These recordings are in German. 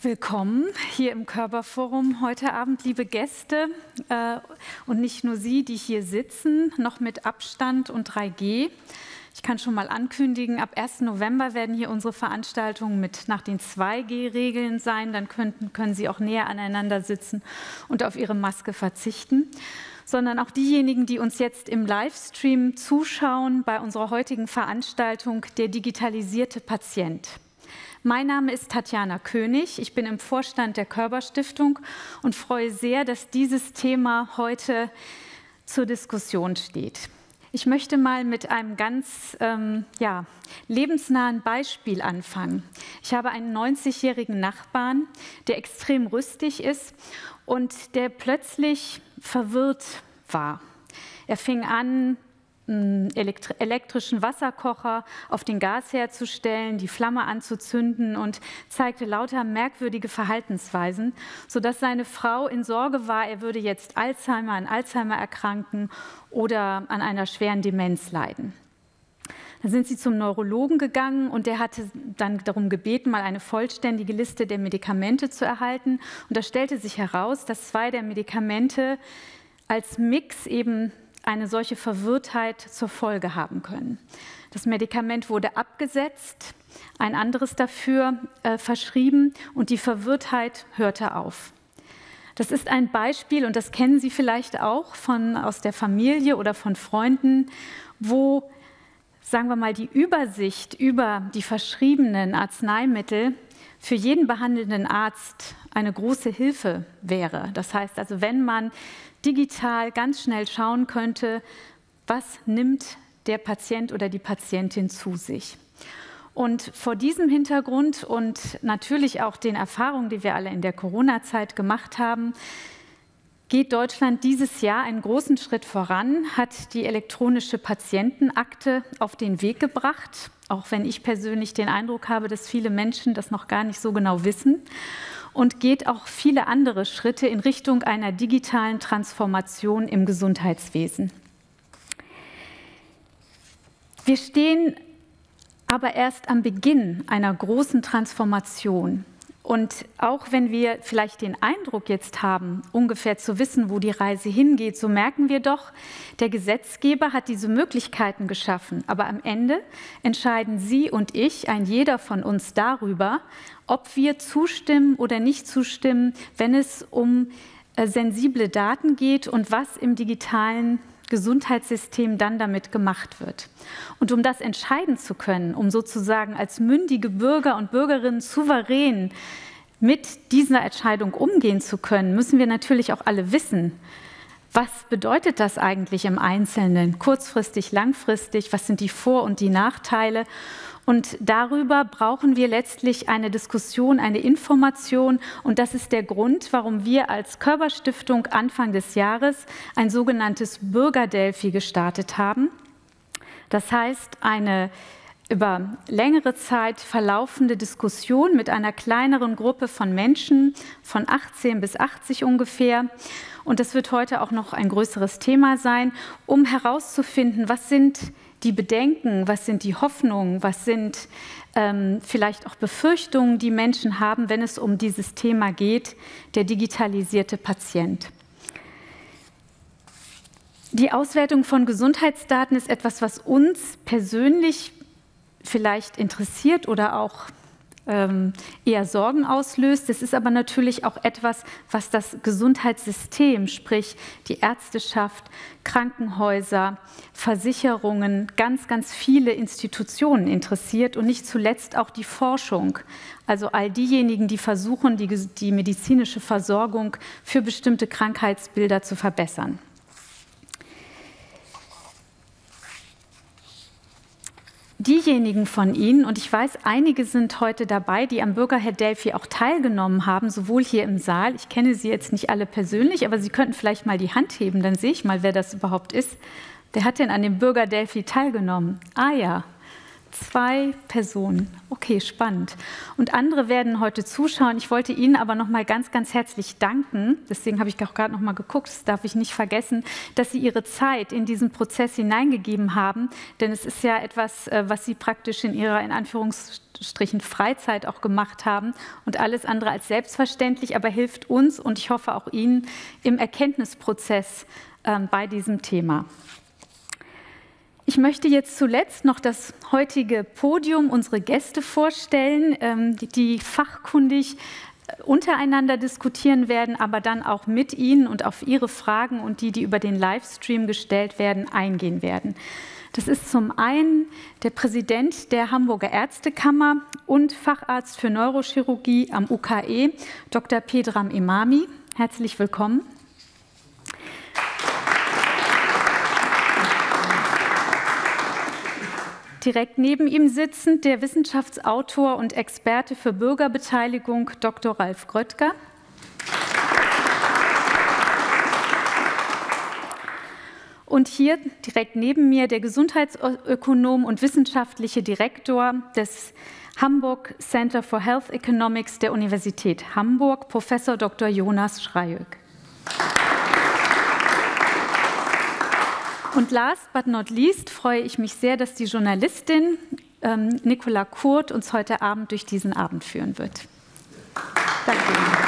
Willkommen hier im Körperforum heute Abend, liebe Gäste und nicht nur Sie, die hier sitzen, noch mit Abstand und 3G. Ich kann schon mal ankündigen, ab 1. November werden hier unsere Veranstaltungen nach den 2G-Regeln sein. Dann können Sie auch näher aneinander sitzen und auf Ihre Maske verzichten. Sondern auch diejenigen, die uns jetzt im Livestream zuschauen bei unserer heutigen Veranstaltung Der digitalisierte Patient. Mein Name ist Tatjana König, ich bin im Vorstand der Körber-Stiftung und freue sehr, dass dieses Thema heute zur Diskussion steht. Ich möchte mal mit einem ganz lebensnahen Beispiel anfangen. Ich habe einen 90-jährigen Nachbarn, der extrem rüstig ist und der plötzlich verwirrt war. Er fing an, einen elektrischen Wasserkocher auf den Gasherd zu stellen, die Flamme anzuzünden und zeigte lauter merkwürdige Verhaltensweisen, sodass seine Frau in Sorge war, er würde jetzt an Alzheimer erkranken oder an einer schweren Demenz leiden. Da sind sie zum Neurologen gegangen und der hatte dann darum gebeten, mal eine vollständige Liste der Medikamente zu erhalten. Und da stellte sich heraus, dass 2 der Medikamente als Mix eben eine solche Verwirrtheit zur Folge haben können. Das Medikament wurde abgesetzt, ein anderes dafür verschrieben und die Verwirrtheit hörte auf. Das ist ein Beispiel, und das kennen Sie vielleicht auch aus der Familie oder von Freunden, wo, sagen wir mal, die Übersicht über die verschriebenen Arzneimittel für jeden behandelnden Arzt eine große Hilfe wäre. Das heißt also, wenn man digital ganz schnell schauen könnte, was nimmt der Patient oder die Patientin zu sich. Und vor diesem Hintergrund und natürlich auch den Erfahrungen, die wir alle in der Corona-Zeit gemacht haben, geht Deutschland dieses Jahr einen großen Schritt voran, hat die elektronische Patientenakte auf den Weg gebracht, auch wenn ich persönlich den Eindruck habe, dass viele Menschen das noch gar nicht so genau wissen, und geht auch viele andere Schritte in Richtung einer digitalen Transformation im Gesundheitswesen. Wir stehen aber erst am Beginn einer großen Transformation. Und auch wenn wir vielleicht den Eindruck jetzt haben, ungefähr zu wissen, wo die Reise hingeht, so merken wir doch, der Gesetzgeber hat diese Möglichkeiten geschaffen. Aber am Ende entscheiden Sie und ich, ein jeder von uns, darüber, ob wir zustimmen oder nicht zustimmen, wenn es um sensible Daten geht und was im digitalen Gesundheitssystem dann damit gemacht wird. Und um das entscheiden zu können, um sozusagen als mündige Bürger und Bürgerinnen souverän mit dieser Entscheidung umgehen zu können, müssen wir natürlich auch alle wissen, was bedeutet das eigentlich im Einzelnen, kurzfristig, langfristig, was sind die Vor- und die Nachteile. Und darüber brauchen wir letztlich eine Diskussion, eine Information. Und das ist der Grund, warum wir als Körber-Stiftung Anfang des Jahres ein sogenanntes Bürger-Delphi gestartet haben. Das heißt, eine über längere Zeit verlaufende Diskussion mit einer kleineren Gruppe von Menschen, von 18 bis 80 ungefähr. Und das wird heute auch noch ein größeres Thema sein, um herauszufinden, was sind die Bedenken, was sind die Hoffnungen, was sind vielleicht auch Befürchtungen, die Menschen haben, wenn es um dieses Thema geht, der digitalisierte Patient. Die Auswertung von Gesundheitsdaten ist etwas, was uns persönlich vielleicht interessiert oder auch eher Sorgen auslöst. Es ist aber natürlich auch etwas, was das Gesundheitssystem, sprich die Ärzteschaft, Krankenhäuser, Versicherungen, ganz, ganz viele Institutionen interessiert und nicht zuletzt auch die Forschung. Also all diejenigen, die versuchen, die medizinische Versorgung für bestimmte Krankheitsbilder zu verbessern. Diejenigen von Ihnen, und ich weiß, einige sind heute dabei, die am Bürger-Delphi auch teilgenommen haben, sowohl hier im Saal, ich kenne Sie jetzt nicht alle persönlich, aber Sie könnten vielleicht mal die Hand heben, dann sehe ich mal, wer das überhaupt ist. Wer hat denn an dem Bürger-Delphi teilgenommen? Ah ja, 2 Personen. Okay, spannend. Und andere werden heute zuschauen. Ich wollte Ihnen aber noch mal ganz, ganz herzlich danken. Deswegen habe ich auch gerade noch mal geguckt, das darf ich nicht vergessen, dass Sie Ihre Zeit in diesen Prozess hineingegeben haben. Denn es ist ja etwas, was Sie praktisch in Ihrer, in Anführungsstrichen, Freizeit auch gemacht haben. Und alles andere als selbstverständlich, aber hilft uns und ich hoffe auch Ihnen im Erkenntnisprozess bei diesem Thema. Ich möchte jetzt zuletzt noch das heutige Podium, unsere Gäste vorstellen, die fachkundig untereinander diskutieren werden, aber dann auch mit Ihnen und auf Ihre Fragen und die über den Livestream gestellt werden, eingehen werden. Das ist zum einen der Präsident der Hamburger Ärztekammer und Facharzt für Neurochirurgie am UKE, Dr. Pedram Emami. Herzlich willkommen. Direkt neben ihm sitzend der Wissenschaftsautor und Experte für Bürgerbeteiligung, Dr. Ralf Gröttger. Und hier direkt neben mir der Gesundheitsökonom und wissenschaftliche Direktor des Hamburg Center for Health Economics der Universität Hamburg, Professor Dr. Jonas Schreiöck. Und last but not least freue ich mich sehr, dass die Journalistin Nicola Kurt uns heute Abend durch diesen Abend führen wird. Danke Ihnen.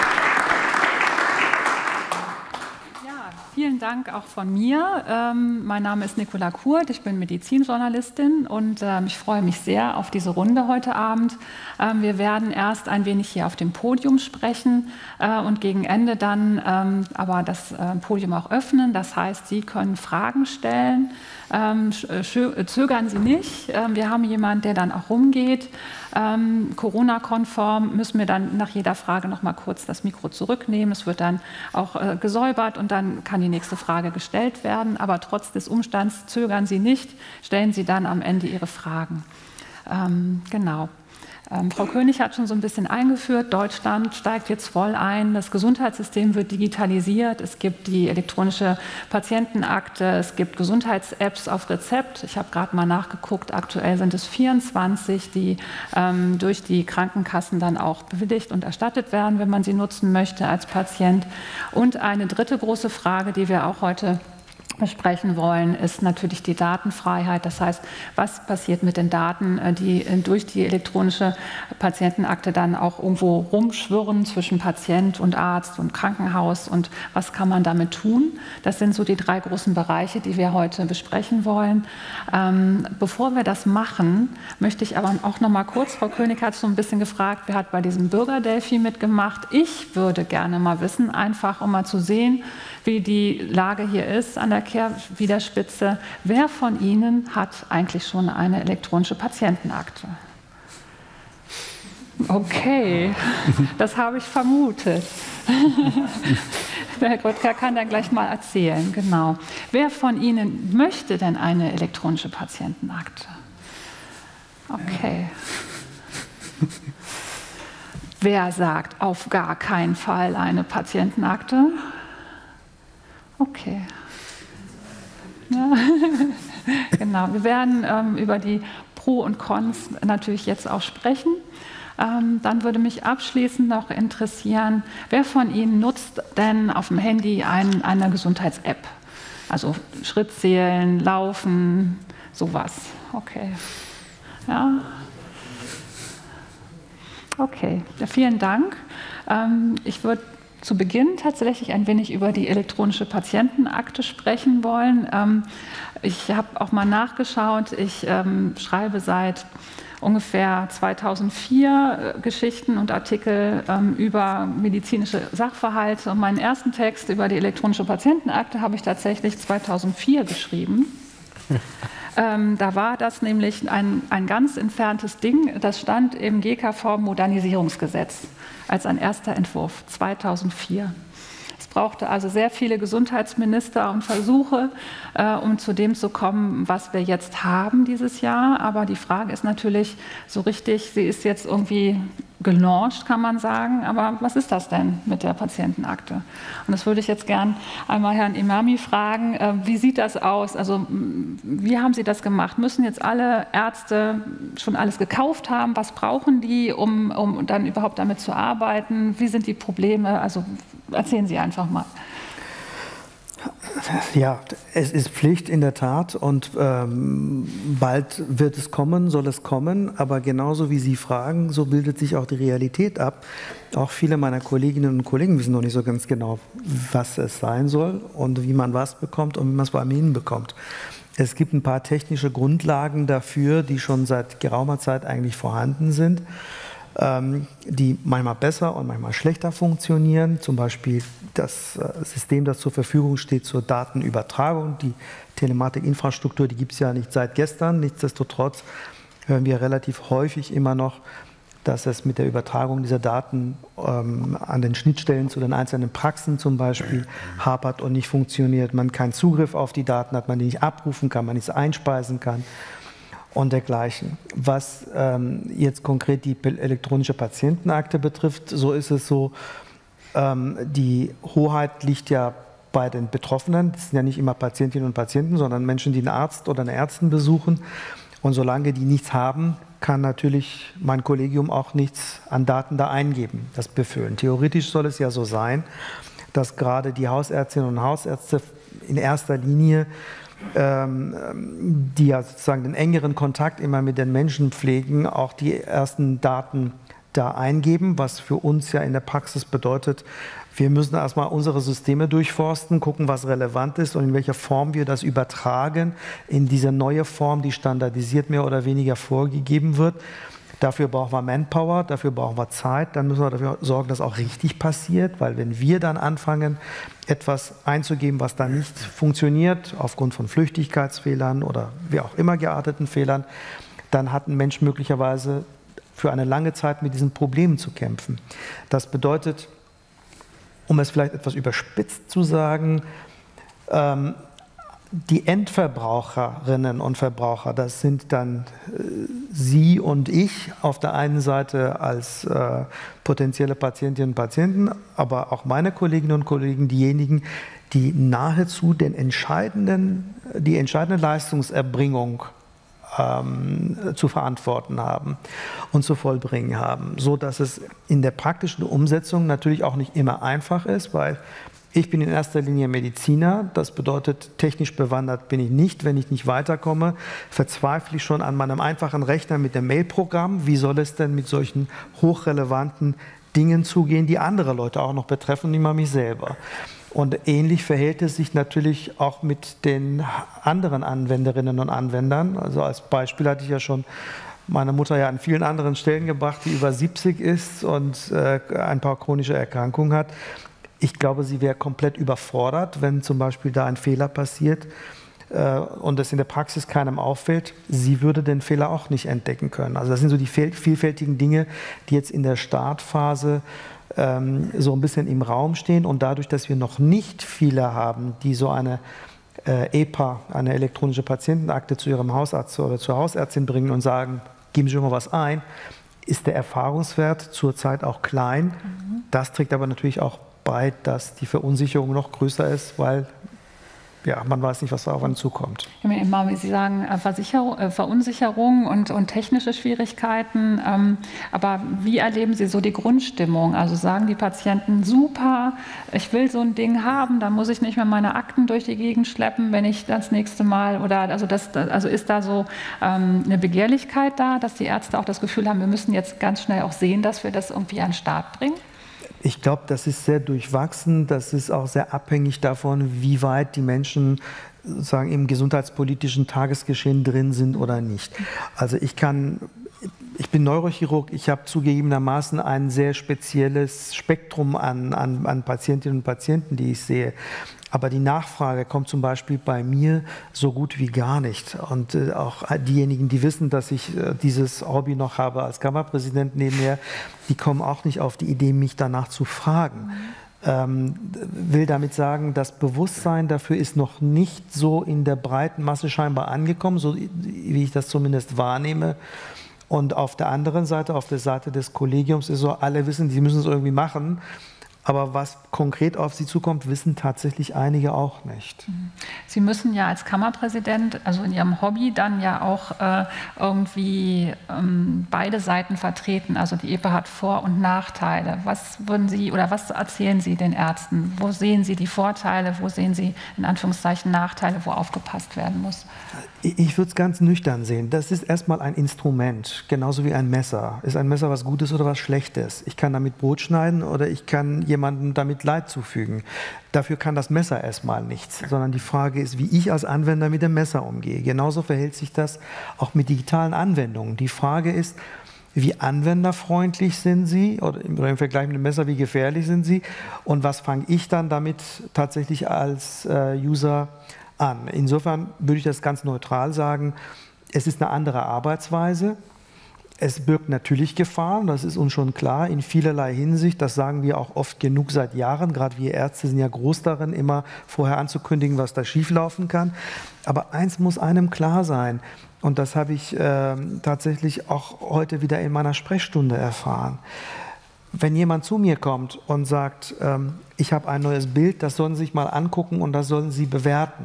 Vielen Dank auch von mir. Mein Name ist Nicola Kurt, ich bin Medizinjournalistin und ich freue mich sehr auf diese Runde heute Abend. Wir werden erst ein wenig hier auf dem Podium sprechen und gegen Ende dann aber das Podium auch öffnen. Das heißt, Sie können Fragen stellen. Zögern Sie nicht. Wir haben jemanden, der dann auch rumgeht. Corona-konform müssen wir dann nach jeder Frage noch mal kurz das Mikro zurücknehmen. Es wird dann auch gesäubert und dann kann die nächste Frage gestellt werden. Aber trotz des Umstands zögern Sie nicht, stellen Sie dann am Ende Ihre Fragen. Genau. Frau König hat schon so ein bisschen eingeführt, Deutschland steigt jetzt voll ein, das Gesundheitssystem wird digitalisiert, es gibt die elektronische Patientenakte, es gibt Gesundheits-Apps auf Rezept. Ich habe gerade mal nachgeguckt, aktuell sind es 24, die durch die Krankenkassen dann auch bewilligt und erstattet werden, wenn man sie nutzen möchte als Patient. Und eine dritte große Frage, die wir auch heute besprechen wollen, ist natürlich die Datenfreiheit. Das heißt, was passiert mit den Daten, die durch die elektronische Patientenakte dann auch irgendwo rumschwirren zwischen Patient und Arzt und Krankenhaus und was kann man damit tun? Das sind so die 3 großen Bereiche, die wir heute besprechen wollen. Bevor wir das machen, möchte ich aber auch noch mal kurz, Frau König hat so ein bisschen gefragt, wer hat bei diesem Bürgerdelphi mitgemacht? Ich würde gerne mal wissen, einfach um mal zu sehen, wie die Lage hier ist an der Kehrwiderspitze. Wer von Ihnen hat eigentlich schon eine elektronische Patientenakte? Okay, das habe ich vermutet. Der Herr Gröttger kann dann gleich mal erzählen. Genau. Wer von Ihnen möchte denn eine elektronische Patientenakte? Okay. Wer sagt auf gar keinen Fall eine Patientenakte? Okay. Ja. Genau, wir werden über die Pro und Cons natürlich jetzt auch sprechen. Dann würde mich abschließend noch interessieren, wer von Ihnen nutzt denn auf dem Handy eine Gesundheits-App? Also Schritt zählen, laufen, sowas. Okay. Ja. Okay, ja, vielen Dank. Ich würde zu Beginn tatsächlich ein wenig über die elektronische Patientenakte sprechen wollen. Ich habe auch mal nachgeschaut, ich schreibe seit ungefähr 2004 Geschichten und Artikel über medizinische Sachverhalte. Und meinen ersten Text über die elektronische Patientenakte habe ich tatsächlich 2004 geschrieben. Da war das nämlich ein ganz entferntes Ding, das stand im GKV-Modernisierungsgesetz als ein erster Entwurf 2004. Es brauchte also sehr viele Gesundheitsminister und Versuche, um zu dem zu kommen, was wir jetzt haben dieses Jahr. Aber die Frage ist natürlich so richtig, sie ist jetzt irgendwie gelauncht, kann man sagen. Aber was ist das denn mit der Patientenakte? Und das würde ich jetzt gern einmal Herrn Imami fragen. Wie sieht das aus? Also wie haben Sie das gemacht? Müssen jetzt alle Ärzte schon alles gekauft haben? Was brauchen die, um dann überhaupt damit zu arbeiten? Wie sind die Probleme? Also erzählen Sie einfach mal. Ja, es ist Pflicht in der Tat und bald wird es kommen, soll es kommen, aber genauso wie Sie fragen, so bildet sich auch die Realität ab. Auch viele meiner Kolleginnen und Kollegen wissen noch nicht so ganz genau, was es sein soll und wie man was bekommt und wie man es vor allem hinbekommt. Es gibt ein paar technische Grundlagen dafür, die schon seit geraumer Zeit eigentlich vorhanden sind, die manchmal besser und manchmal schlechter funktionieren. Zum Beispiel das System, das zur Verfügung steht zur Datenübertragung. Die Telematikinfrastruktur, die gibt es ja nicht seit gestern. Nichtsdestotrotz hören wir relativ häufig immer noch, dass es mit der Übertragung dieser Daten an den Schnittstellen zu den einzelnen Praxen zum Beispiel hapert und nicht funktioniert. Man keinen Zugriff auf die Daten hat, man die nicht abrufen kann, man nichts einspeisen kann und dergleichen. Was jetzt konkret die elektronische Patientenakte betrifft, so ist es so, die Hoheit liegt ja bei den Betroffenen. Das sind ja nicht immer Patientinnen und Patienten, sondern Menschen, die einen Arzt oder eine Ärztin besuchen. Und solange die nichts haben, kann natürlich mein Kollegium auch nichts an Daten da eingeben, das befüllen. Theoretisch soll es ja so sein, dass gerade die Hausärztinnen und Hausärzte in erster Linie die ja sozusagen den engeren Kontakt immer mit den Menschen pflegen, auch die ersten Daten da eingeben, was für uns ja in der Praxis bedeutet, wir müssen erstmal unsere Systeme durchforsten, gucken, was relevant ist und in welcher Form wir das übertragen in diese neue Form, die standardisiert mehr oder weniger vorgegeben wird. Dafür brauchen wir Manpower, dafür brauchen wir Zeit, dann müssen wir dafür sorgen, dass auch richtig passiert, weil wenn wir dann anfangen, etwas einzugeben, was dann nicht funktioniert, aufgrund von Flüchtigkeitsfehlern oder wie auch immer gearteten Fehlern, dann hat ein Mensch möglicherweise für eine lange Zeit mit diesen Problemen zu kämpfen. Das bedeutet, um es vielleicht etwas überspitzt zu sagen, die Endverbraucherinnen und Verbraucher, das sind dann Sie und ich auf der einen Seite als potenzielle Patientinnen und Patienten, aber auch meine Kolleginnen und Kollegen, diejenigen, die nahezu die entscheidende Leistungserbringung zu verantworten haben und zu vollbringen haben, so dass es in der praktischen Umsetzung natürlich auch nicht immer einfach ist, weil ich bin in erster Linie Mediziner, das bedeutet, technisch bewandert bin ich nicht. Wenn ich nicht weiterkomme, verzweifle ich schon an meinem einfachen Rechner mit dem Mailprogramm. Wie soll es denn mit solchen hochrelevanten Dingen zugehen, die andere Leute auch noch betreffen, nicht mal mich selber? Und ähnlich verhält es sich natürlich auch mit den anderen Anwenderinnen und Anwendern. Also als Beispiel hatte ich ja schon meine Mutter ja an vielen anderen Stellen gebracht, die über 70 ist und ein paar chronische Erkrankungen hat. Ich glaube, sie wäre komplett überfordert, wenn zum Beispiel da ein Fehler passiert und es in der Praxis keinem auffällt. Sie würde den Fehler auch nicht entdecken können. Also das sind so die vielfältigen Dinge, die jetzt in der Startphase so ein bisschen im Raum stehen. Und dadurch, dass wir noch nicht viele haben, die so eine EPA, eine elektronische Patientenakte, zu ihrem Hausarzt oder zur Hausärztin bringen und sagen, geben Sie schon mal was ein, ist der Erfahrungswert zurzeit auch klein. Das trägt aber natürlich auch bei, dass die Verunsicherung noch größer ist, weil ja, man weiß nicht, was da auf einen zukommt. Sie sagen Verunsicherung und technische Schwierigkeiten, aber wie erleben Sie so die Grundstimmung? Also sagen die Patienten, super, ich will so ein Ding haben, dann muss ich nicht mehr meine Akten durch die Gegend schleppen, wenn ich das nächste Mal, oder also ist da so eine Begehrlichkeit da, dass die Ärzte auch das Gefühl haben, wir müssen jetzt ganz schnell auch sehen, dass wir das irgendwie an den Start bringen? Ich glaube, das ist sehr durchwachsen. Das ist auch sehr abhängig davon, wie weit die Menschen sozusagen im gesundheitspolitischen Tagesgeschehen drin sind oder nicht. Also ich bin Neurochirurg, ich habe zugegebenermaßen ein sehr spezielles Spektrum an Patientinnen und Patienten, die ich sehe. Aber die Nachfrage kommt zum Beispiel bei mir so gut wie gar nicht. Und auch diejenigen, die wissen, dass ich dieses Hobby noch habe als Kammerpräsident nebenher, die kommen auch nicht auf die Idee, mich danach zu fragen. will damit sagen, das Bewusstsein dafür ist noch nicht so in der breiten Masse scheinbar angekommen, so wie ich das zumindest wahrnehme. Und auf der anderen Seite, auf der Seite des Kollegiums ist so, alle wissen, sie müssen es irgendwie machen. Aber was konkret auf Sie zukommt, wissen tatsächlich einige auch nicht. Sie müssen ja als Kammerpräsident, also in Ihrem Hobby, dann ja auch irgendwie beide Seiten vertreten. Also die EPA hat Vor- und Nachteile. Was würden Sie oder was erzählen Sie den Ärzten? Wo sehen Sie die Vorteile? Wo sehen Sie in Anführungszeichen Nachteile, wo aufgepasst werden muss? Ich würde es ganz nüchtern sehen. Das ist erstmal ein Instrument, genauso wie ein Messer. Ist ein Messer was Gutes oder was Schlechtes? Ich kann damit Brot schneiden oder ich kann jemandem damit Leid zufügen. Dafür kann das Messer erstmal nichts, sondern die Frage ist, wie ich als Anwender mit dem Messer umgehe. Genauso verhält sich das auch mit digitalen Anwendungen. Die Frage ist, wie anwenderfreundlich sind Sie oder im Vergleich mit dem Messer, wie gefährlich sind Sie und was fange ich dann damit tatsächlich als User an. Insofern würde ich das ganz neutral sagen, es ist eine andere Arbeitsweise. Es birgt natürlich Gefahren, das ist uns schon klar, in vielerlei Hinsicht. Das sagen wir auch oft genug seit Jahren. Gerade wir Ärzte sind ja groß darin, immer vorher anzukündigen, was da schieflaufen kann. Aber eins muss einem klar sein, und das habe ich tatsächlich auch heute wieder in meiner Sprechstunde erfahren. Wenn jemand zu mir kommt und sagt, ich habe ein neues Bild, das sollen Sie sich mal angucken und das sollen Sie bewerten,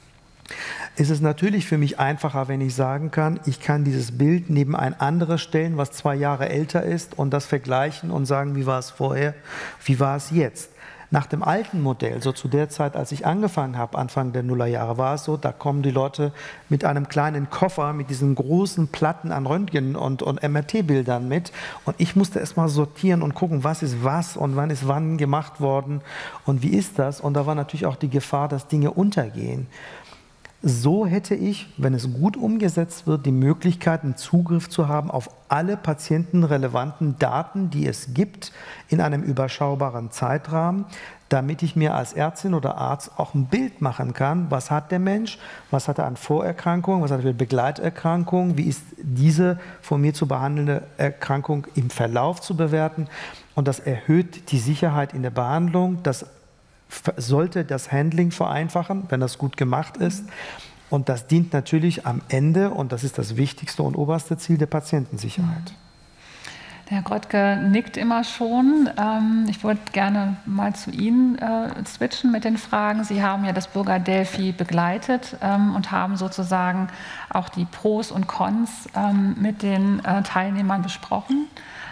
ist es natürlich für mich einfacher, wenn ich sagen kann, ich kann dieses Bild neben ein anderes stellen, was 2 Jahre älter ist und das vergleichen und sagen, wie war es vorher, wie war es jetzt. Nach dem alten Modell, so zu der Zeit, als ich angefangen habe, Anfang der Nullerjahre, war es so, da kommen die Leute mit einem kleinen Koffer, mit diesen großen Platten an Röntgen- und MRT-Bildern mit. Und ich musste erst mal sortieren und gucken, was ist was und wann ist wann gemacht worden und wie ist das. Und da war natürlich auch die Gefahr, dass Dinge untergehen. So hätte ich, wenn es gut umgesetzt wird, die Möglichkeit, einen Zugriff zu haben auf alle patientenrelevanten Daten, die es gibt, in einem überschaubaren Zeitrahmen, damit ich mir als Ärztin oder Arzt auch ein Bild machen kann, was hat der Mensch, was hat er an Vorerkrankungen, was hat er für Begleiterkrankungen, wie ist diese von mir zu behandelnde Erkrankung im Verlauf zu bewerten. Und das erhöht die Sicherheit in der Behandlung, das sollte das Handling vereinfachen, wenn das gut gemacht ist. Und das dient natürlich am Ende, und das ist das wichtigste und oberste Ziel, der Patientensicherheit. Herr Gröttke nickt immer schon. Ich würde gerne mal zu Ihnen switchen mit den Fragen. Sie haben ja das Bürger Delphi begleitet und haben sozusagen auch die Pros und Cons mit den Teilnehmern besprochen.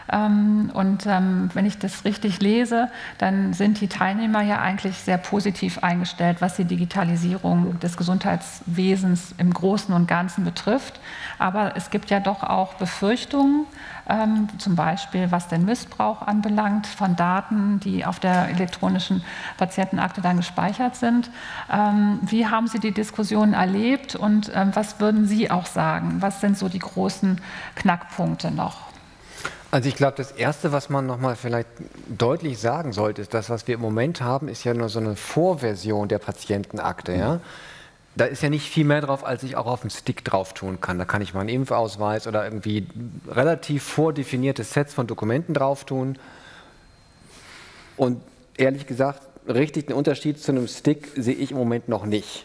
Wenn ich das richtig lese, dann sind die Teilnehmer ja eigentlich sehr positiv eingestellt, was die Digitalisierung des Gesundheitswesens im Großen und Ganzen betrifft. Aber es gibt ja doch auch Befürchtungen, zum Beispiel was den Missbrauch anbelangt von Daten, die auf der elektronischen Patientenakte dann gespeichert sind. Wie haben Sie die Diskussion erlebt und was würden Sie auch sagen? Was sind so die großen Knackpunkte noch? Also ich glaube, das Erste, was man nochmal vielleicht deutlich sagen sollte, ist, das, was wir im Moment haben, ist ja nur so eine Vorversion der Patientenakte. Ja? Da ist ja nicht viel mehr drauf, als ich auch auf den Stick drauf tun kann. Da kann ich mal einen Impfausweis oder irgendwie relativ vordefinierte Sets von Dokumenten drauf tun. Und ehrlich gesagt, richtig einen Unterschied zu einem Stick sehe ich im Moment noch nicht.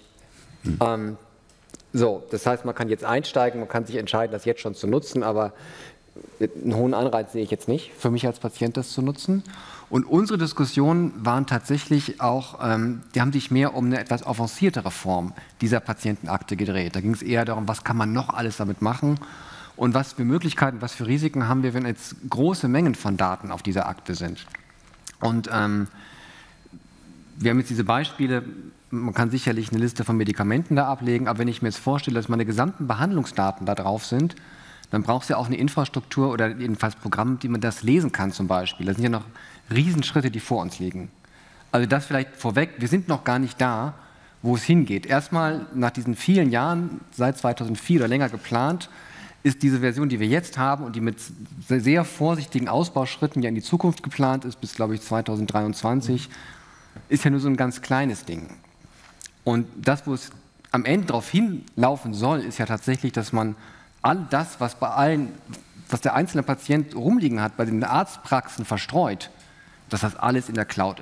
Das heißt, man kann jetzt einsteigen, man kann sich entscheiden, das jetzt schon zu nutzen, aber einen hohen Anreiz sehe ich jetzt nicht, für mich als Patient das zu nutzen. Und unsere Diskussionen waren tatsächlich auch, die haben sich mehr um eine etwas avanciertere Form dieser Patientenakte gedreht. Da ging es eher darum, was kann man noch alles damit machen und was für Möglichkeiten, was für Risiken haben wir, wenn jetzt große Mengen von Daten auf dieser Akte sind. Und wir haben jetzt diese Beispiele, man kann sicherlich eine Liste von Medikamenten da ablegen, aber wenn ich mir jetzt vorstelle, dass meine gesamten Behandlungsdaten da drauf sind, dann braucht es ja auch eine Infrastruktur oder jedenfalls Programme, die man das lesen kann zum Beispiel. Das sind ja noch Riesenschritte, die vor uns liegen. Also das vielleicht vorweg, wir sind noch gar nicht da, wo es hingeht. Erstmal nach diesen vielen Jahren, seit 2004 oder länger geplant, ist diese Version, die wir jetzt haben und die mit sehr vorsichtigen Ausbauschritten ja in die Zukunft geplant ist, bis, glaube ich, 2023, ist ja nur so ein ganz kleines Ding. Und das, wo es am Ende darauf hinlaufen soll, ist ja tatsächlich, dass man all das, was der einzelne Patient rumliegen hat, bei den Arztpraxen verstreut, dass das alles in der Cloud ist.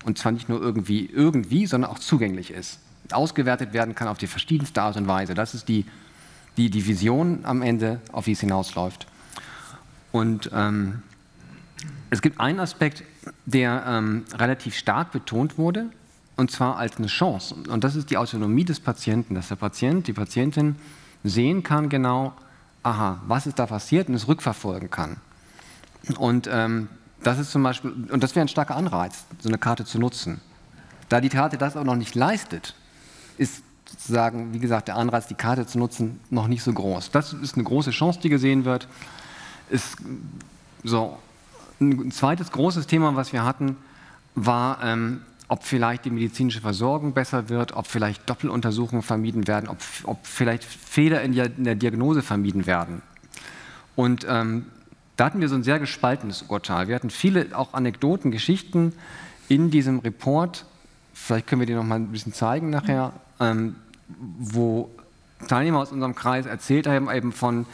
und zwar nicht nur irgendwie, sondern auch zugänglich ist, ausgewertet werden kann auf die verschiedenste Art und Weise. Das ist die Vision am Ende, auf die es hinausläuft. Und es gibt einen Aspekt, der relativ stark betont wurde, und zwar als eine Chance. Und das ist die Autonomie des Patienten, dass der Patient, die Patientin sehen kann genau, aha, was ist da passiert und es rückverfolgen kann. Und das ist zum Beispiel, und das wäre ein starker Anreiz, so eine Karte zu nutzen. Da die Karte das auch noch nicht leistet, ist sozusagen, wie gesagt, der Anreiz, die Karte zu nutzen, noch nicht so groß. Das ist eine große Chance, die gesehen wird. Ist so. Ein zweites großes Thema, was wir hatten, war, ob vielleicht die medizinische Versorgung besser wird, ob vielleicht Doppeluntersuchungen vermieden werden, ob vielleicht Fehler in der Diagnose vermieden werden. Und da hatten wir so ein sehr gespaltenes Urteil. Wir hatten viele auch Anekdoten, Geschichten in diesem Report, vielleicht können wir die noch mal ein bisschen zeigen nachher, wo Teilnehmer aus unserem Kreis erzählt haben eben von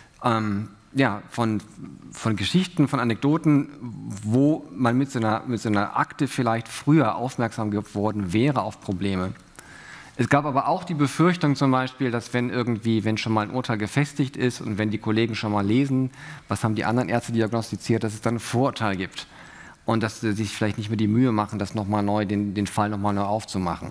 Geschichten, von Anekdoten, wo man mit so einer Akte vielleicht früher aufmerksam geworden wäre auf Probleme. Es gab aber auch die Befürchtung zum Beispiel, dass wenn schon mal ein Urteil gefestigt ist und wenn die Kollegen schon mal lesen, was haben die anderen Ärzte diagnostiziert, dass es dann ein Vorurteil gibt und dass sie sich vielleicht nicht mehr die Mühe machen, das nochmal neu, den Fall nochmal neu aufzumachen.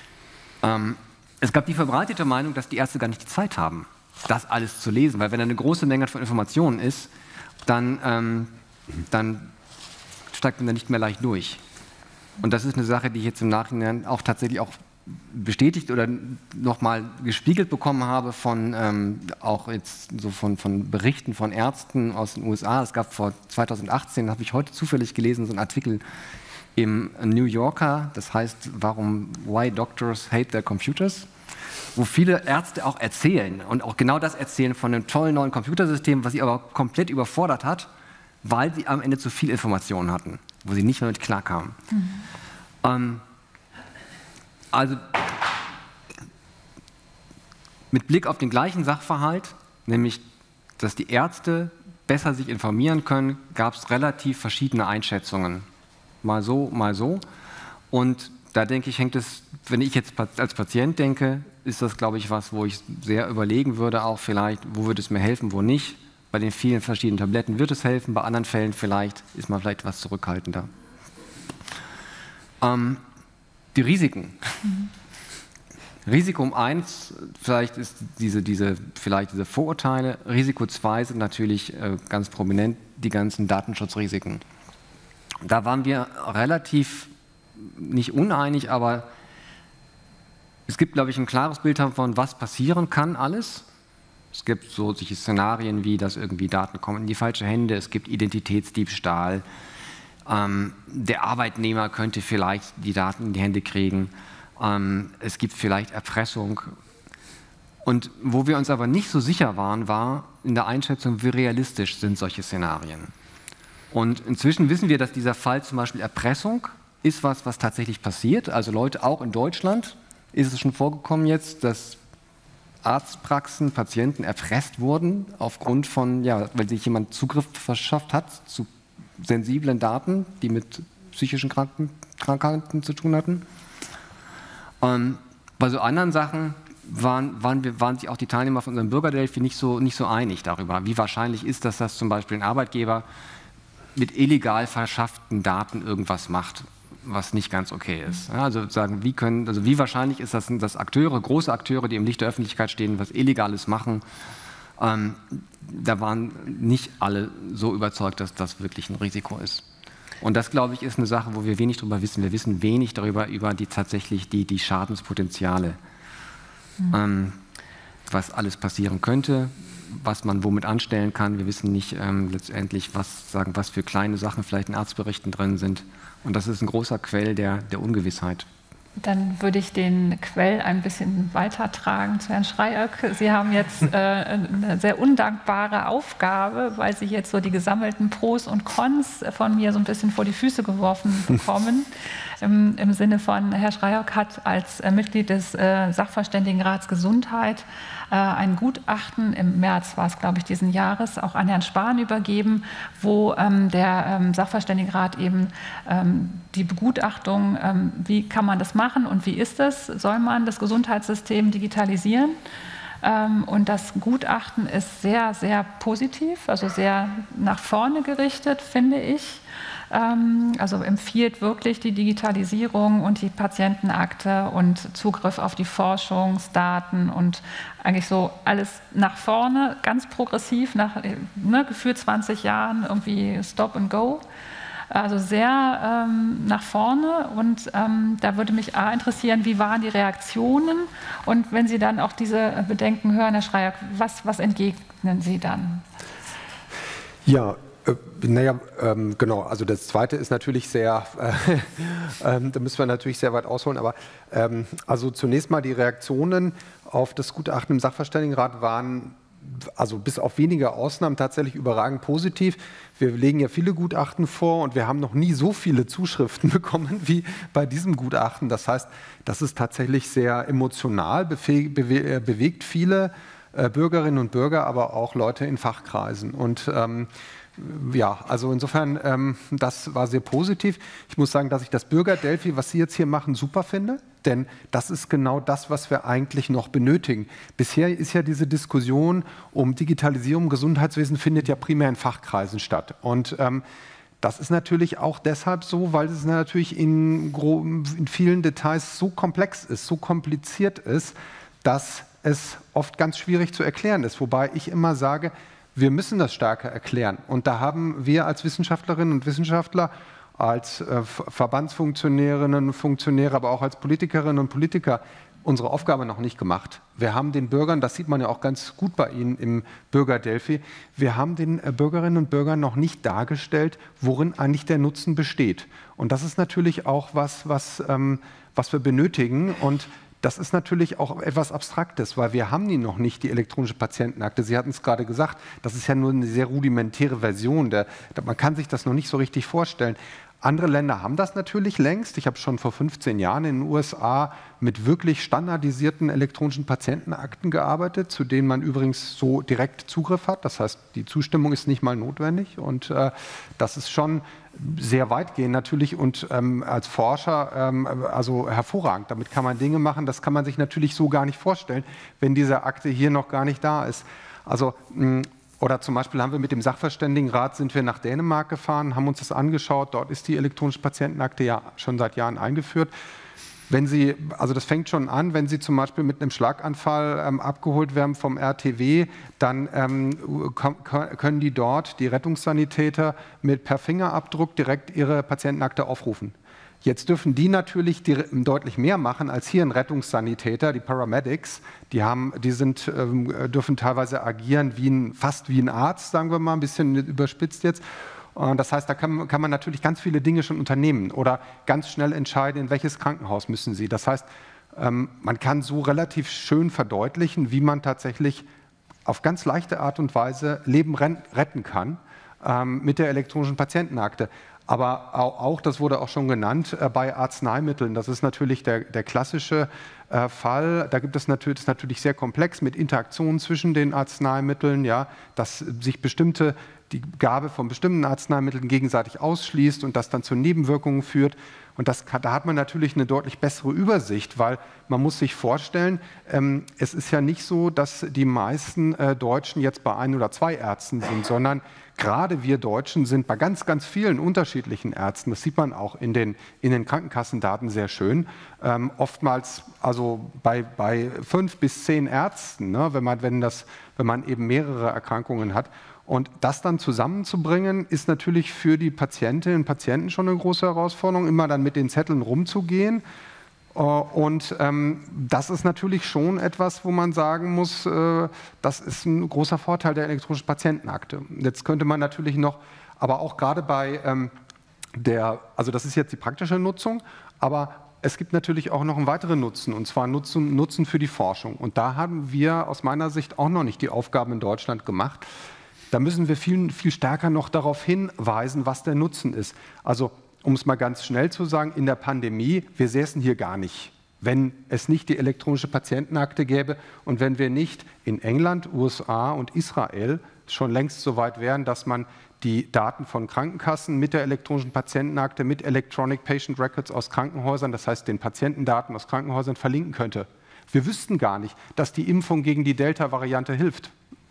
Es gab die verbreitete Meinung, dass die Ärzte gar nicht die Zeit haben, das alles zu lesen, weil wenn da eine große Menge von Informationen ist, dann steigt man da nicht mehr leicht durch. Und das ist eine Sache, die ich jetzt im Nachhinein auch tatsächlich auch bestätigt oder nochmal gespiegelt bekommen habe auch jetzt so von Berichten von Ärzten aus den USA. Es gab vor 2018, habe ich heute zufällig gelesen, so einen Artikel im New Yorker, das heißt, Why Doctors Hate Their Computers, wo viele Ärzte auch erzählen und auch genau das erzählen von einem tollen neuen Computersystem, was sie aber komplett überfordert hat, weil sie am Ende zu viel Informationen hatten, wo sie nicht mehr mit klarkamen. Also mit Blick auf den gleichen Sachverhalt, nämlich, dass die Ärzte besser sich informieren können, gab es relativ verschiedene Einschätzungen. Mal so, mal so. Und da denke ich, hängt es, wenn ich jetzt als Patient denke, ist das, glaube ich, was, wo ich sehr überlegen würde, auch vielleicht, wo würde es mir helfen, wo nicht. Bei den vielen verschiedenen Tabletten wird es helfen, bei anderen Fällen ist man vielleicht etwas zurückhaltender. Die Risiken. Risiko 1, vielleicht ist diese Vorurteile. Risiko 2 sind natürlich ganz prominent die ganzen Datenschutzrisiken. Da waren wir relativ nicht uneinig, aber es gibt, glaube ich, ein klares Bild davon, was passieren kann alles. Es gibt solche Szenarien wie, dass irgendwie Daten kommen in die falsche Hände, es gibt Identitätsdiebstahl, der Arbeitnehmer könnte vielleicht die Daten in die Hände kriegen, es gibt vielleicht Erpressung. Und wo wir uns aber nicht so sicher waren, war in der Einschätzung, wie realistisch sind solche Szenarien. Und inzwischen wissen wir, dass dieser Fall zum Beispiel Erpressung ist was tatsächlich passiert. Also Leute, auch in Deutschland ist es schon vorgekommen jetzt, dass Arztpraxen, Patienten erpresst wurden aufgrund von, weil sich jemand Zugriff verschafft hat zu sensiblen Daten, die mit psychischen Krankheiten zu tun hatten. Bei so anderen Sachen waren sich auch die Teilnehmer von unserem Bürgerdelphi nicht so einig darüber, wie wahrscheinlich ist, dass das zum Beispiel ein Arbeitgeber mit illegal verschafften Daten irgendwas macht, was nicht ganz okay ist. Ja, also sagen, wie wahrscheinlich ist das, dass große Akteure, die im Licht der Öffentlichkeit stehen, was Illegales machen, da waren nicht alle so überzeugt, dass das wirklich ein Risiko ist. Und das, glaube ich, ist eine Sache, wo wir wenig darüber wissen. Wir wissen wenig darüber, über die Schadenspotenziale, was alles passieren könnte, was man womit anstellen kann. Wir wissen nicht letztendlich, was für kleine Sachen vielleicht in Arztberichten drin sind. Und das ist ein großer Quell der Ungewissheit. Dann würde ich den Quell ein bisschen weitertragen zu Herrn Schreierk. Sie haben jetzt eine sehr undankbare Aufgabe, weil Sie jetzt so die gesammelten Pros und Cons von mir so ein bisschen vor die Füße geworfen bekommen. Im Sinne von, Herr Schreierk hat als Mitglied des Sachverständigenrats Gesundheit ein Gutachten, im März war es, glaube ich, diesen Jahres, auch an Herrn Spahn übergeben, wo der Sachverständigenrat eben die Begutachtung, wie kann man das machen und wie ist es, soll man das Gesundheitssystem digitalisieren? Und das Gutachten ist sehr, sehr positiv, also sehr nach vorne gerichtet, finde ich. Also empfiehlt wirklich die Digitalisierung und die Patientenakte und Zugriff auf die Forschungsdaten und eigentlich so alles nach vorne, ganz progressiv, nach gefühlt 20 Jahren irgendwie Stop and Go. Also sehr nach vorne und da würde mich interessieren, wie waren die Reaktionen und wenn Sie dann auch diese Bedenken hören, Herr Schreierk, was entgegnen Sie dann? Ja, genau, also das Zweite ist natürlich sehr, da müssen wir natürlich sehr weit ausholen, aber also zunächst mal die Reaktionen auf das Gutachten im Sachverständigenrat waren also bis auf wenige Ausnahmen tatsächlich überragend positiv. Wir legen ja viele Gutachten vor und wir haben noch nie so viele Zuschriften bekommen wie bei diesem Gutachten. Das heißt, das ist tatsächlich sehr emotional, bewegt viele Bürgerinnen und Bürger, aber auch Leute in Fachkreisen. Und ja, also insofern, das war sehr positiv. Ich muss sagen, dass ich das Bürger-Delphi, was Sie jetzt hier machen, super finde, denn das ist genau das, was wir eigentlich noch benötigen. Bisher ist ja diese Diskussion um Digitalisierung im Gesundheitswesen findet ja primär in Fachkreisen statt. Und das ist natürlich auch deshalb so, weil es natürlich in vielen Details so komplex ist, so kompliziert ist, dass es oft ganz schwierig zu erklären ist. Wobei ich immer sage, wir müssen das stärker erklären. Und da haben wir als Wissenschaftlerinnen und Wissenschaftler, als Verbandsfunktionärinnen und Funktionäre, aber auch als Politikerinnen und Politiker unsere Aufgabe noch nicht gemacht. Wir haben den Bürgern, das sieht man ja auch ganz gut bei Ihnen im Bürger-Delphi, wir haben den Bürgerinnen und Bürgern noch nicht dargestellt, worin eigentlich der Nutzen besteht. Und das ist natürlich auch was wir benötigen. Und das ist natürlich auch etwas Abstraktes, weil wir haben die noch nicht, die elektronische Patientenakte. Sie hatten es gerade gesagt, das ist ja nur eine sehr rudimentäre Version. Man kann sich das noch nicht so richtig vorstellen. Andere Länder haben das natürlich längst. Ich habe schon vor 15 Jahren in den USA mit wirklich standardisierten elektronischen Patientenakten gearbeitet, zu denen man übrigens so direkt Zugriff hat. Das heißt, die Zustimmung ist nicht mal notwendig. Und das ist schon sehr weitgehend natürlich und als Forscher also hervorragend. Damit kann man Dinge machen, das kann man sich natürlich so gar nicht vorstellen, wenn diese Akte hier noch gar nicht da ist. Also oder zum Beispiel haben wir mit dem Sachverständigenrat sind wir nach Dänemark gefahren, haben uns das angeschaut. Dort ist die elektronische Patientenakte ja schon seit Jahren eingeführt. Wenn Sie, also das fängt schon an, wenn Sie zum Beispiel mit einem Schlaganfall abgeholt werden vom RTW, dann können die dort, die Rettungssanitäter, per Fingerabdruck direkt ihre Patientenakte aufrufen. Jetzt dürfen die natürlich deutlich mehr machen als hier ein Rettungssanitäter, die Paramedics. Dürfen teilweise agieren fast wie ein Arzt, sagen wir mal, ein bisschen überspitzt jetzt. Das heißt, da kann man natürlich ganz viele Dinge schon unternehmen oder ganz schnell entscheiden, in welches Krankenhaus müssen Sie. Das heißt, man kann so relativ schön verdeutlichen, wie man tatsächlich auf ganz leichte Art und Weise Leben retten kann mit der elektronischen Patientenakte. Aber auch, das wurde auch schon genannt, bei Arzneimitteln. Das ist natürlich der klassische Fall. Da gibt es natürlich, das ist natürlich sehr komplex mit Interaktionen zwischen den Arzneimitteln, ja, dass sich die Gabe von bestimmten Arzneimitteln gegenseitig ausschließt und das dann zu Nebenwirkungen führt. Und da hat man natürlich eine deutlich bessere Übersicht, weil man muss sich vorstellen, es ist ja nicht so, dass die meisten Deutschen jetzt bei 1 oder 2 Ärzten sind, sondern gerade wir Deutschen sind bei ganz, ganz vielen unterschiedlichen Ärzten. Das sieht man auch in den Krankenkassendaten sehr schön. Oftmals also bei 5 bis 10 Ärzten, ne, wenn man eben mehrere Erkrankungen hat. Und das dann zusammenzubringen, ist natürlich für die Patientinnen und Patienten schon eine große Herausforderung, immer dann mit den Zetteln rumzugehen. Und das ist natürlich schon etwas, wo man sagen muss, das ist ein großer Vorteil der elektronischen Patientenakte. Jetzt könnte man natürlich noch, aber auch gerade bei also das ist jetzt die praktische Nutzung, aber es gibt natürlich auch noch einen weiteren Nutzen, und zwar Nutzen für die Forschung. Und da haben wir aus meiner Sicht auch noch nicht die Aufgaben in Deutschland gemacht. Da müssen wir viel, viel stärker noch darauf hinweisen, was der Nutzen ist. Also, um es mal ganz schnell zu sagen, in der Pandemie, wir säßen hier gar nicht, wenn es nicht die elektronische Patientenakte gäbe und wenn wir nicht in England, USA und Israel schon längst so weit wären, dass man die Daten von Krankenkassen mit der elektronischen Patientenakte, mit Electronic Patient Records aus Krankenhäusern, das heißt den Patientendaten aus Krankenhäusern, verlinken könnte. Wir wüssten gar nicht, dass die Impfung gegen die Delta-Variante hilft.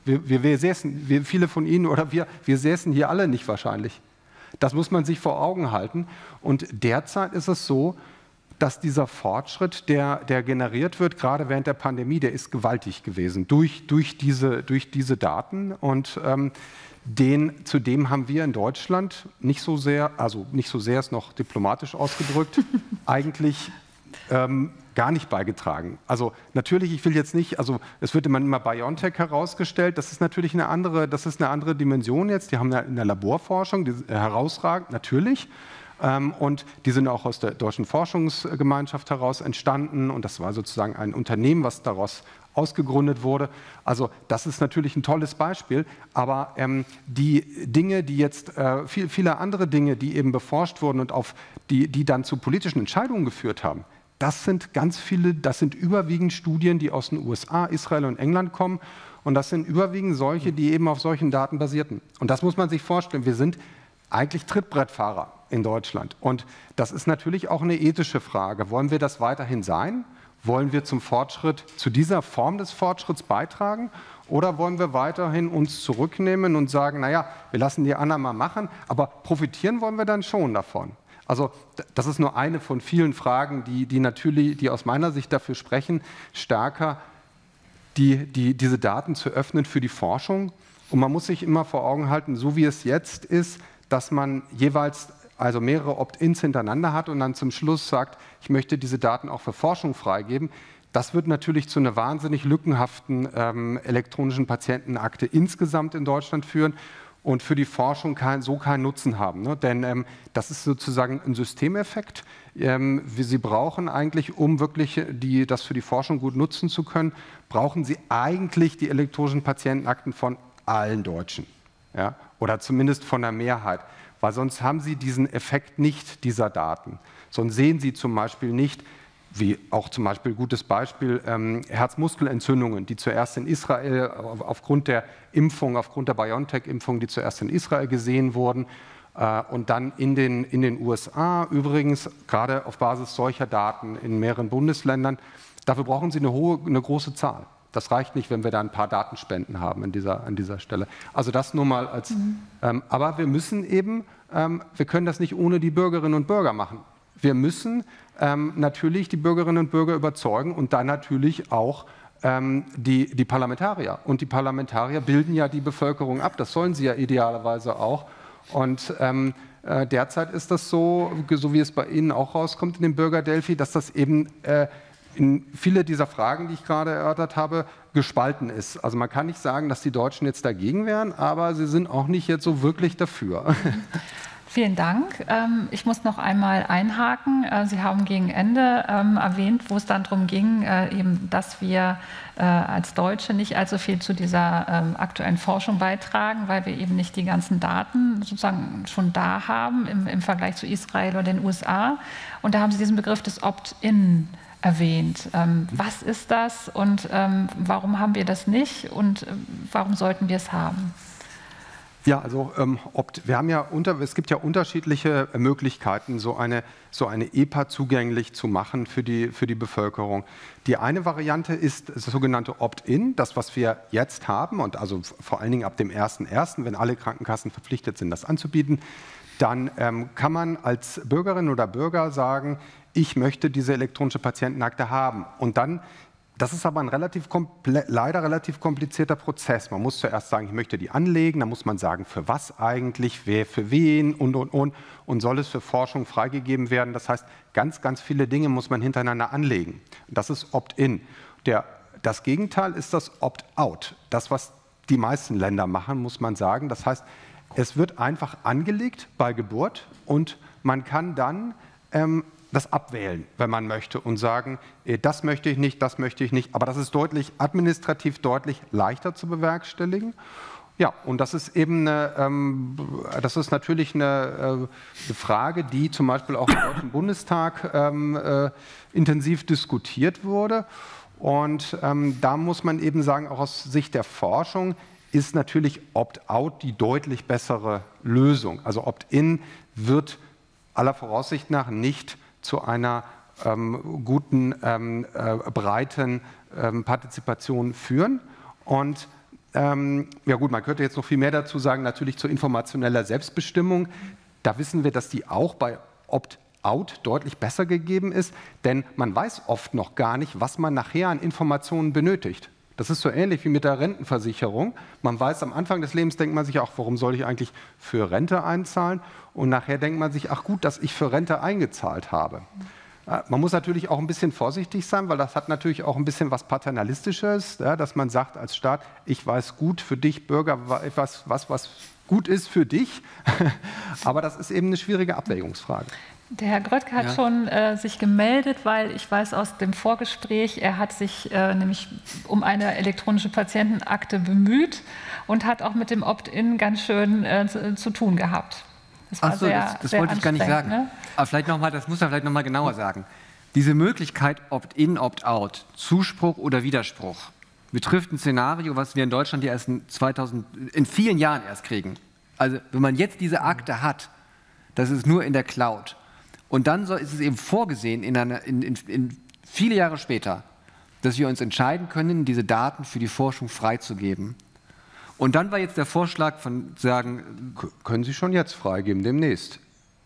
Viele von Ihnen oder wir säßen hier alle nicht wahrscheinlich. Das muss man sich vor Augen halten. Und derzeit ist es so, dass dieser Fortschritt, der generiert wird, gerade während der Pandemie, der ist gewaltig gewesen durch diese Daten. Und zudem haben wir in Deutschland nicht so sehr ist noch diplomatisch ausgedrückt, eigentlich gar nicht beigetragen. Also natürlich, ich will jetzt nicht, also es wird immer BioNTech herausgestellt, das ist natürlich eine andere Dimension jetzt, die haben in der Laborforschung, die ist herausragend, natürlich. Und die sind auch aus der Deutschen Forschungsgemeinschaft heraus entstanden und das war sozusagen ein Unternehmen, was daraus ausgegründet wurde. Also das ist natürlich ein tolles Beispiel, aber die Dinge, die jetzt, viele andere Dinge, die eben beforscht wurden und die dann zu politischen Entscheidungen geführt haben, das sind überwiegend Studien, die aus den USA, Israel und England kommen und das sind überwiegend solche, die eben auf solchen Daten basierten. Und das muss man sich vorstellen, wir sind eigentlich Trittbrettfahrer in Deutschland und das ist natürlich auch eine ethische Frage. Wollen wir das weiterhin sein? Wollen wir zum Fortschritt, zu dieser Form des Fortschritts beitragen oder wollen wir weiterhin uns zurücknehmen und sagen, naja, wir lassen die anderen mal machen, aber profitieren wollen wir dann schon davon? Also das ist nur eine von vielen Fragen, die aus meiner Sicht dafür sprechen, stärker diese Daten zu öffnen für die Forschung. Und man muss sich immer vor Augen halten, so wie es jetzt ist, dass man jeweils also mehrere Opt-ins hintereinander hat und dann zum Schluss sagt, ich möchte diese Daten auch für Forschung freigeben. Das wird natürlich zu einer wahnsinnig lückenhaften elektronischen Patientenakte insgesamt in Deutschland führen und für die Forschung keinen Nutzen haben. Ne? Denn das ist sozusagen ein Systemeffekt. Sie brauchen eigentlich, um wirklich das für die Forschung gut nutzen zu können, brauchen Sie eigentlich die elektronischen Patientenakten von allen Deutschen. Ja? Oder zumindest von der Mehrheit. Weil sonst haben Sie diesen Effekt nicht dieser Daten. Sonst sehen Sie zum Beispiel nicht, wie auch zum Beispiel gutes Beispiel, Herzmuskelentzündungen, die zuerst in Israel aufgrund der Impfung, aufgrund der BioNTech-Impfung, die zuerst in Israel gesehen wurden und dann in den USA übrigens, gerade auf Basis solcher Daten in mehreren Bundesländern. Dafür brauchen Sie eine große Zahl. Das reicht nicht, wenn wir da ein paar Datenspenden haben an dieser Stelle. Also das nur mal als, aber wir müssen eben, wir können das nicht ohne die Bürgerinnen und Bürger machen. Wir müssen natürlich die Bürgerinnen und Bürger überzeugen und dann natürlich auch die Parlamentarier. Und die Parlamentarier bilden ja die Bevölkerung ab, das sollen sie ja idealerweise auch. Und derzeit ist das so wie es bei Ihnen auch rauskommt in dem Bürgerdelphi, dass das eben in viele dieser Fragen, die ich gerade erörtert habe, gespalten ist. Also man kann nicht sagen, dass die Deutschen jetzt dagegen wären, aber sie sind auch nicht jetzt so wirklich dafür. Vielen Dank. Ich muss noch einmal einhaken. Sie haben gegen Ende erwähnt, wo es dann darum ging, eben, dass wir als Deutsche nicht allzu viel zu dieser aktuellen Forschung beitragen, weil wir eben nicht die ganzen Daten sozusagen schon da haben im Vergleich zu Israel oder den USA. Und da haben Sie diesen Begriff des Opt-in erwähnt. Was ist das und warum haben wir das nicht und warum sollten wir es haben? Ja, also es gibt ja unterschiedliche Möglichkeiten, so eine EPA zugänglich zu machen für die Bevölkerung. Die eine Variante ist das sogenannte Opt-in, das, was wir jetzt haben, und also vor allen Dingen ab dem 01.01., wenn alle Krankenkassen verpflichtet sind, das anzubieten, dann kann man als Bürgerin oder Bürger sagen, ich möchte diese elektronische Patientenakte haben. Und dann, das ist aber ein leider relativ komplizierter Prozess. Man muss zuerst sagen, ich möchte die anlegen, dann muss man sagen, für was eigentlich, wer für wen und soll es für Forschung freigegeben werden. Das heißt, ganz, ganz viele Dinge muss man hintereinander anlegen. Das ist Opt-in. Das Gegenteil ist das Opt-out. Das, was die meisten Länder machen, muss man sagen. Das heißt, es wird einfach angelegt bei Geburt und man kann dann das abwählen, wenn man möchte, und sagen, das möchte ich nicht, das möchte ich nicht. Aber das ist administrativ deutlich leichter zu bewerkstelligen. Ja, und das ist eben das ist natürlich eine Frage, die zum Beispiel auch im Deutschen Bundestag intensiv diskutiert wurde. Und da muss man eben sagen, auch aus Sicht der Forschung ist natürlich Opt-out die deutlich bessere Lösung. Also Opt-in wird aller Voraussicht nach nicht zu einer guten, breiten Partizipation führen. Und ja gut, man könnte jetzt noch viel mehr dazu sagen, natürlich zu informationeller Selbstbestimmung. Da wissen wir, dass die auch bei Opt-out deutlich besser gegeben ist, denn man weiß oft noch gar nicht, was man nachher an Informationen benötigt. Das ist so ähnlich wie mit der Rentenversicherung. Man weiß, am Anfang des Lebens denkt man sich auch, warum soll ich eigentlich für Rente einzahlen? Und nachher denkt man sich, ach gut, dass ich für Rente eingezahlt habe. Man muss natürlich auch ein bisschen vorsichtig sein, weil das hat natürlich auch ein bisschen was Paternalistisches, ja, dass man sagt als Staat, ich weiß gut für dich, Bürger, was gut ist für dich. Aber das ist eben eine schwierige Abwägungsfrage. Der Herr Gröttke hat schon sich gemeldet, weil ich weiß aus dem Vorgespräch, er hat sich nämlich um eine elektronische Patientenakte bemüht und hat auch mit dem Opt-in ganz schön zu tun gehabt. Das wollte ich gar nicht sagen. Ne? Aber vielleicht noch mal, das muss er vielleicht noch mal genauer sagen. Diese Möglichkeit Opt-in, Opt-out, Zuspruch oder Widerspruch, betrifft ein Szenario, was wir in Deutschland ja erst in vielen Jahren erst kriegen. Also wenn man jetzt diese Akte hat, das ist nur in der Cloud. Und dann ist es eben vorgesehen, in viele Jahre später, dass wir uns entscheiden können, diese Daten für die Forschung freizugeben. Und dann war jetzt der Vorschlag von sagen, können Sie schon jetzt freigeben, demnächst?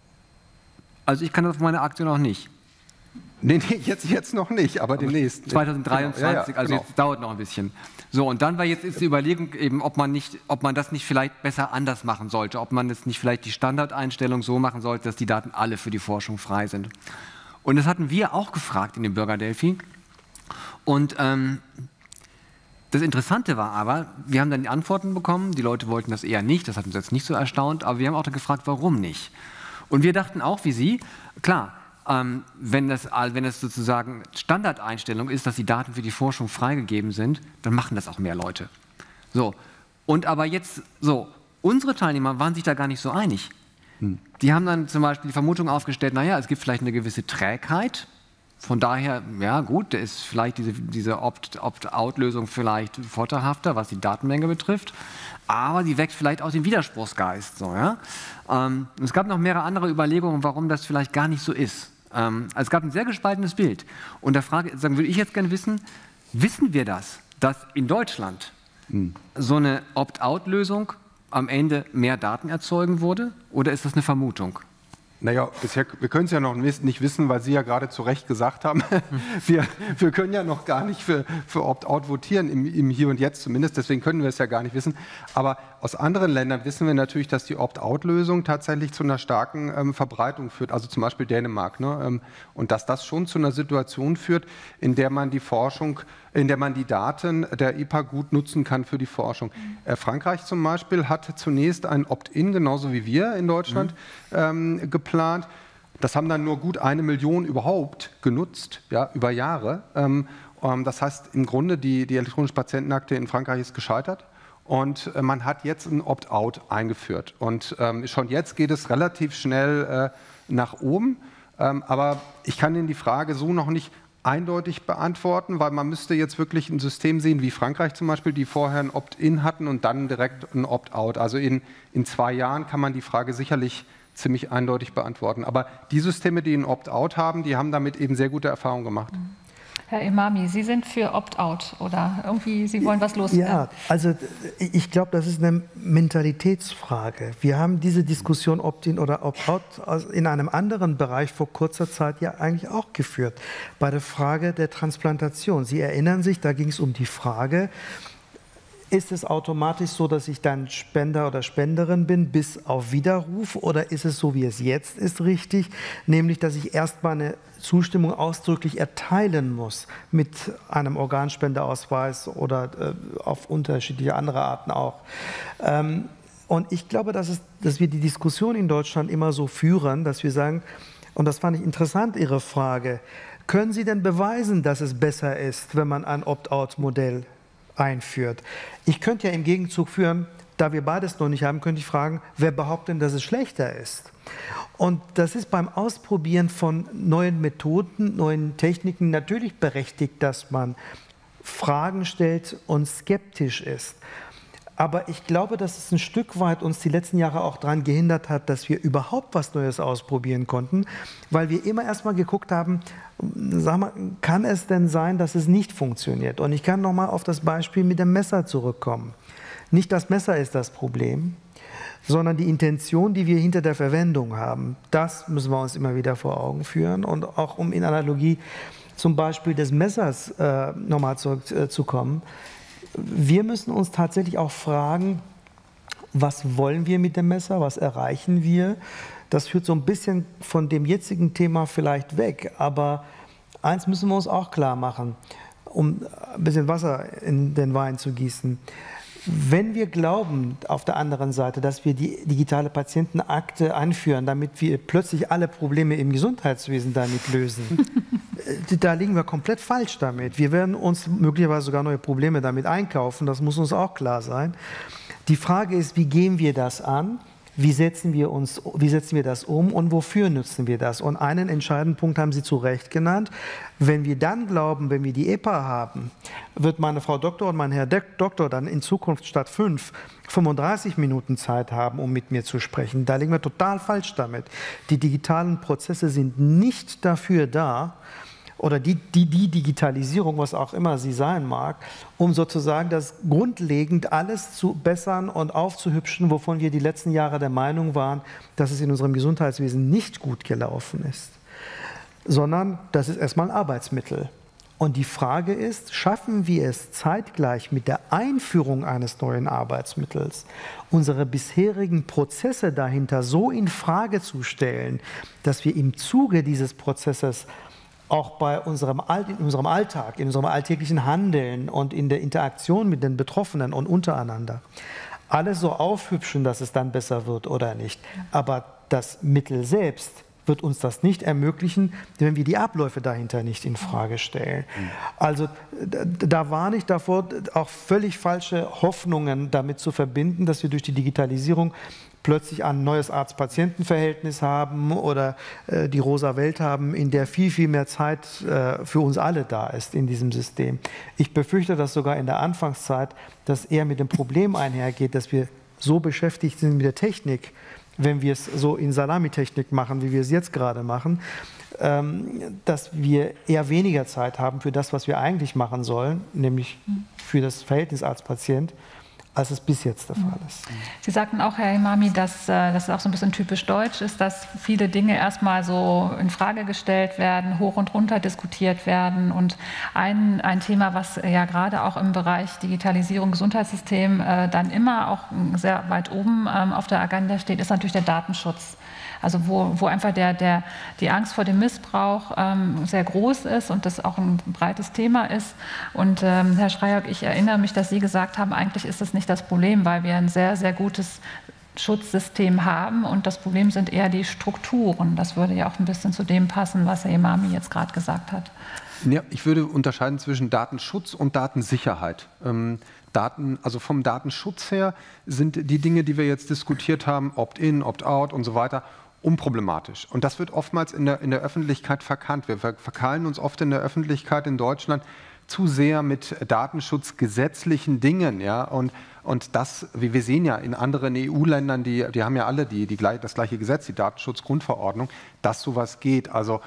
Also ich kann das auf meine Aktie noch nicht. Nee, jetzt noch nicht, aber demnächst. 2023, genau, ja, also jetzt dauert noch ein bisschen. So, und dann war jetzt die Überlegung eben, ob man das nicht vielleicht besser anders machen sollte, ob man das nicht vielleicht die Standardeinstellung so machen sollte, dass die Daten alle für die Forschung frei sind. Und das hatten wir auch gefragt in dem Bürgerdelphi. Und das Interessante war aber, wir haben dann die Antworten bekommen, die Leute wollten das eher nicht, das hat uns jetzt nicht so erstaunt, aber wir haben auch dann gefragt, warum nicht? Und wir dachten auch wie Sie, klar, wenn es sozusagen Standardeinstellung ist, dass die Daten für die Forschung freigegeben sind, dann machen das auch mehr Leute. So, und aber jetzt, so, unsere Teilnehmer waren sich da gar nicht so einig. Die haben dann zum Beispiel die Vermutung aufgestellt, naja, es gibt vielleicht eine gewisse Trägheit. Von daher, ja gut, da ist vielleicht diese Opt-out-Lösung vielleicht vorteilhafter, was die Datenmenge betrifft, aber sie weckt vielleicht auch den Widerspruchsgeist. So, ja? Es gab noch mehrere andere Überlegungen, warum das vielleicht gar nicht so ist. Also es gab ein sehr gespaltenes Bild. Und da würde ich jetzt gerne wissen, wissen wir das, dass in Deutschland so eine Opt-out-Lösung am Ende mehr Daten erzeugen würde, oder ist das eine Vermutung? Naja, bisher, wir können es ja noch nicht wissen, weil Sie ja gerade zu Recht gesagt haben, wir können ja noch gar nicht für Opt-out votieren, im Hier und Jetzt zumindest, deswegen können wir es ja gar nicht wissen. Aber aus anderen Ländern wissen wir natürlich, dass die Opt-out-Lösung tatsächlich zu einer starken Verbreitung führt, also zum Beispiel Dänemark. Ne? Und dass das schon zu einer Situation führt, in der man die Daten der IPA gut nutzen kann für die Forschung. Frankreich zum Beispiel hat zunächst ein Opt-in, genauso wie wir in Deutschland, geplant. Das haben dann nur gut 1 Million überhaupt genutzt, ja, über Jahre. Das heißt, im Grunde, die elektronische Patientenakte in Frankreich ist gescheitert. Und man hat jetzt ein Opt-out eingeführt. Und schon jetzt geht es relativ schnell nach oben. Aber ich kann Ihnen die Frage so noch nicht eindeutig beantworten, weil man müsste jetzt wirklich ein System sehen, wie Frankreich zum Beispiel, die vorher ein Opt-in hatten und dann direkt ein Opt-out. Also in 2 Jahren kann man die Frage sicherlich ziemlich eindeutig beantworten. Aber die Systeme, die ein Opt-out haben, die haben damit eben sehr gute Erfahrungen gemacht. Herr Emami, Sie sind für Opt-out oder irgendwie, Sie wollen was loswerden? Ja, also ich glaube, das ist eine Mentalitätsfrage. Wir haben diese Diskussion Opt-in oder Opt-out in einem anderen Bereich vor kurzer Zeit ja eigentlich auch geführt, bei der Frage der Transplantation. Sie erinnern sich, da ging es um die Frage, ist es automatisch so, dass ich dann Spender oder Spenderin bin, bis auf Widerruf? Oder ist es so, wie es jetzt ist, richtig? Nämlich, dass ich erstmal eine Zustimmung ausdrücklich erteilen muss mit einem Organspendeausweis oder auf unterschiedliche andere Arten auch. Und ich glaube, dass wir die Diskussion in Deutschland immer so führen, dass wir sagen, und das fand ich interessant, Ihre Frage, können Sie denn beweisen, dass es besser ist, wenn man ein Opt-out-Modell einführt? Ich könnte ja im Gegenzug führen, da wir beides noch nicht haben, könnte ich fragen, wer behauptet denn, dass es schlechter ist? Und das ist beim Ausprobieren von neuen Methoden, neuen Techniken natürlich berechtigt, dass man Fragen stellt und skeptisch ist. Aber ich glaube, dass es ein Stück weit uns die letzten Jahre auch daran gehindert hat, dass wir überhaupt was Neues ausprobieren konnten, weil wir immer erst mal geguckt haben, sag mal, kann es denn sein, dass es nicht funktioniert? Und ich kann noch mal auf das Beispiel mit dem Messer zurückkommen. Nicht das Messer ist das Problem, sondern die Intention, die wir hinter der Verwendung haben. Das müssen wir uns immer wieder vor Augen führen. Und auch um in Analogie zum Beispiel des Messers nochmal zurückzukommen, wir müssen uns tatsächlich auch fragen, was wollen wir mit dem Messer, was erreichen wir? Das führt so ein bisschen von dem jetzigen Thema vielleicht weg, aber eins müssen wir uns auch klar machen, um ein bisschen Wasser in den Wein zu gießen. Wenn wir glauben, auf der anderen Seite, dass wir die digitale Patientenakte einführen, damit wir plötzlich alle Probleme im Gesundheitswesen damit lösen, da liegen wir komplett falsch damit. Wir werden uns möglicherweise sogar neue Probleme damit einkaufen, das muss uns auch klar sein. Die Frage ist, wie gehen wir das an? Wie setzen wir das um und wofür nutzen wir das? Und einen entscheidenden Punkt haben Sie zu Recht genannt. Wenn wir dann glauben, wenn wir die EPA haben, wird meine Frau Doktor und mein Herr Doktor dann in Zukunft statt 35 Minuten Zeit haben, um mit mir zu sprechen. Da liegen wir total falsch damit. Die digitalen Prozesse sind nicht dafür da, oder die Digitalisierung, was auch immer sie sein mag, um sozusagen das grundlegend alles zu bessern und aufzuhübschen, wovon wir die letzten Jahre der Meinung waren, dass es in unserem Gesundheitswesen nicht gut gelaufen ist, sondern das ist erstmal ein Arbeitsmittel. Und die Frage ist, schaffen wir es zeitgleich mit der Einführung eines neuen Arbeitsmittels, unsere bisherigen Prozesse dahinter so in Frage zu stellen, dass wir im Zuge dieses Prozesses auch in unserem Alltag, in unserem alltäglichen Handeln und in der Interaktion mit den Betroffenen und untereinander alles so aufhübschen, dass es dann besser wird oder nicht. Aber das Mittel selbst wird uns das nicht ermöglichen, wenn wir die Abläufe dahinter nicht in Frage stellen. Also da warne ich davor, auch völlig falsche Hoffnungen damit zu verbinden, dass wir durch die Digitalisierung plötzlich ein neues Arzt-Patienten-Verhältnis haben oder die rosa Welt haben, in der viel, viel mehr Zeit für uns alle da ist in diesem System. Ich befürchte, dass sogar in der Anfangszeit das eher mit dem Problem einhergeht, dass wir so beschäftigt sind mit der Technik, wenn wir es so in Salamitechnik machen, wie wir es jetzt gerade machen, dass wir eher weniger Zeit haben für das, was wir eigentlich machen sollen, nämlich für das Verhältnis Arzt-Patient, als es bis jetzt der Fall ist. Sie sagten auch, Herr Imami, dass das auch so ein bisschen typisch deutsch ist, dass viele Dinge erstmal so in Frage gestellt werden, hoch und runter diskutiert werden. Und ein Thema, was ja gerade auch im Bereich Digitalisierung, Gesundheitssystem dann immer auch sehr weit oben auf der Agenda steht, ist natürlich der Datenschutz. Also wo einfach die Angst vor dem Missbrauch sehr groß ist und das auch ein breites Thema ist. Und Herr Schreihauck, ich erinnere mich, dass Sie gesagt haben, eigentlich ist das nicht das Problem, weil wir ein sehr, sehr gutes Schutzsystem haben und das Problem sind eher die Strukturen. Das würde ja auch ein bisschen zu dem passen, was Herr Imami jetzt gerade gesagt hat. Ja, ich würde unterscheiden zwischen Datenschutz und Datensicherheit. Also vom Datenschutz her sind die Dinge, die wir jetzt diskutiert haben, Opt-in, Opt-out und so weiter, unproblematisch. Und das wird oftmals in der Öffentlichkeit verkannt. Wir verkeilen uns oft in der Öffentlichkeit in Deutschland zu sehr mit datenschutzgesetzlichen Dingen. Ja? Und das, wie wir sehen ja in anderen EU-Ländern, die haben ja alle das gleiche Gesetz, die Datenschutzgrundverordnung, dass sowas geht. Also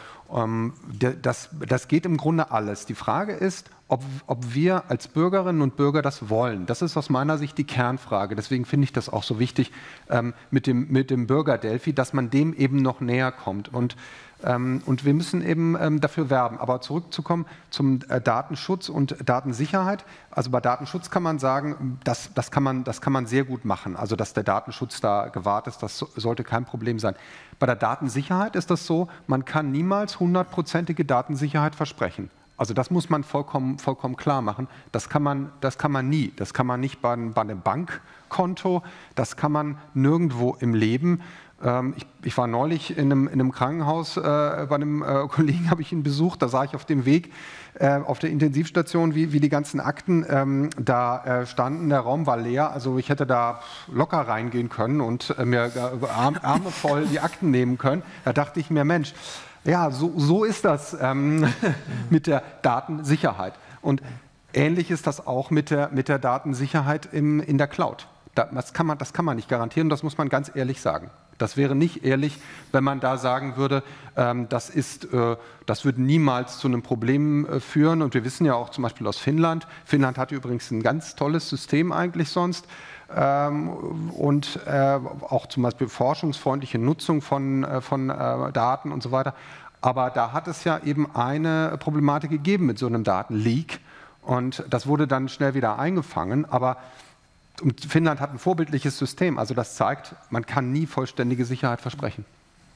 das geht im Grunde alles. Die Frage ist, ob wir als Bürgerinnen und Bürger das wollen. Das ist aus meiner Sicht die Kernfrage. Deswegen finde ich das auch so wichtig mit dem Bürger-Delphi, dass man dem eben noch näher kommt. Und wir müssen eben dafür werben. Aber zurückzukommen zum Datenschutz und Datensicherheit. Also bei Datenschutz kann man sagen, das kann man sehr gut machen. Also dass der Datenschutz da gewahrt ist, das sollte kein Problem sein. Bei der Datensicherheit ist das so, man kann niemals 100%ige Datensicherheit versprechen. Also das muss man vollkommen klar machen. Das kann man nie. Das kann man nicht bei einem Bankkonto. Das kann man nirgendwo im Leben. Ich war neulich in einem Krankenhaus, bei einem Kollegen habe ich ihn besucht, da sah ich auf dem Weg auf der Intensivstation, wie die ganzen Akten da standen. Der Raum war leer, also ich hätte da locker reingehen können und mir Arme voll die Akten nehmen können. Da dachte ich mir, Mensch, ja, so ist das mit der Datensicherheit. Und ähnlich ist das auch mit der Datensicherheit in der Cloud. Das kann man nicht garantieren, das muss man ganz ehrlich sagen. Das wäre nicht ehrlich, wenn man da sagen würde, das würde niemals zu einem Problem führen. Und wir wissen ja auch zum Beispiel aus Finnland. Finnland hat übrigens ein ganz tolles System eigentlich sonst. Und auch zum Beispiel forschungsfreundliche Nutzung von Daten und so weiter. Aber da hat es ja eben eine Problematik gegeben mit so einem Datenleak. Und das wurde dann schnell wieder eingefangen. Und Finnland hat ein vorbildliches System, also das zeigt, man kann nie vollständige Sicherheit versprechen.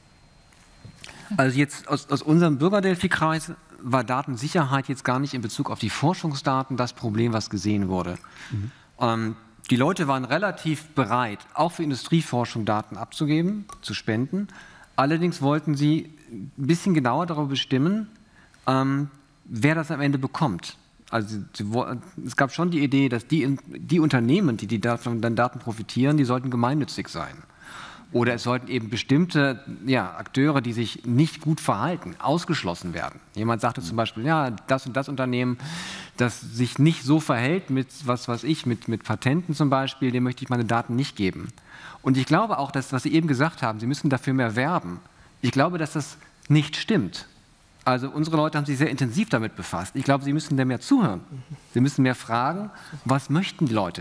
Also jetzt aus unserem Bürgerdelphi-Kreis war Datensicherheit jetzt gar nicht in Bezug auf die Forschungsdaten das Problem, was gesehen wurde. Die Leute waren relativ bereit, auch für Industrieforschung Daten abzugeben, zu spenden. Allerdings wollten sie ein bisschen genauer darüber bestimmen, wer das am Ende bekommt. Also es gab schon die Idee, dass die Unternehmen, die davon dann Daten profitieren, die sollten gemeinnützig sein. Oder es sollten eben bestimmte Akteure, die sich nicht gut verhalten, ausgeschlossen werden. Jemand sagte zum Beispiel, ja, das und das Unternehmen, das sich nicht so verhält mit, mit Patenten zum Beispiel, dem möchte ich meine Daten nicht geben. Und ich glaube auch, dass, was Sie eben gesagt haben, Sie müssen dafür mehr werben. Ich glaube, dass das nicht stimmt. Also unsere Leute haben sich sehr intensiv damit befasst. Ich glaube, Sie müssen da mehr zuhören. Sie müssen mehr fragen, was möchten die Leute?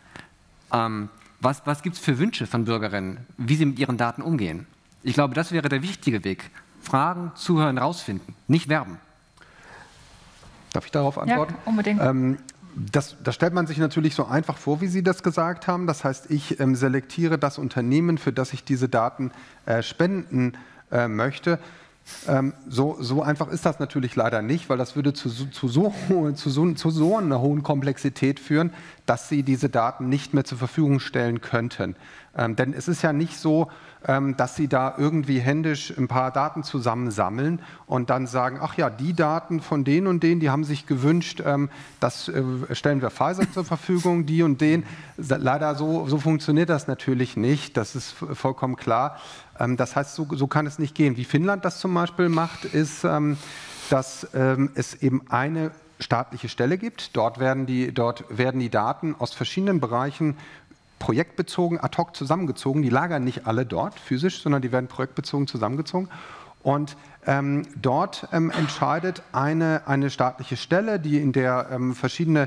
Was gibt es für Wünsche von Bürgerinnen, wie sie mit ihren Daten umgehen? Ich glaube, das wäre der wichtige Weg. Fragen, zuhören, rausfinden, nicht werben. Darf ich darauf antworten? Ja, unbedingt. Das stellt man sich natürlich so einfach vor, wie Sie das gesagt haben. Das heißt, ich selektiere das Unternehmen, für das ich diese Daten spenden möchte. So einfach ist das natürlich leider nicht, weil das würde zu so einer hohen Komplexität führen, dass Sie diese Daten nicht mehr zur Verfügung stellen könnten. Denn es ist ja nicht so, dass Sie da irgendwie händisch ein paar Daten zusammensammeln und dann sagen, ach ja, die Daten von denen und denen, die haben sich gewünscht, das stellen wir Pfizer zur Verfügung, die und den. Leider so funktioniert das natürlich nicht, das ist vollkommen klar. Das heißt, so kann es nicht gehen. Wie Finnland das zum Beispiel macht, ist, dass es eben eine staatliche Stelle gibt. Dort werden die Daten aus verschiedenen Bereichen projektbezogen, ad hoc zusammengezogen. Die lagern nicht alle dort physisch, sondern die werden projektbezogen zusammengezogen. Und dort entscheidet eine staatliche Stelle, in der verschiedene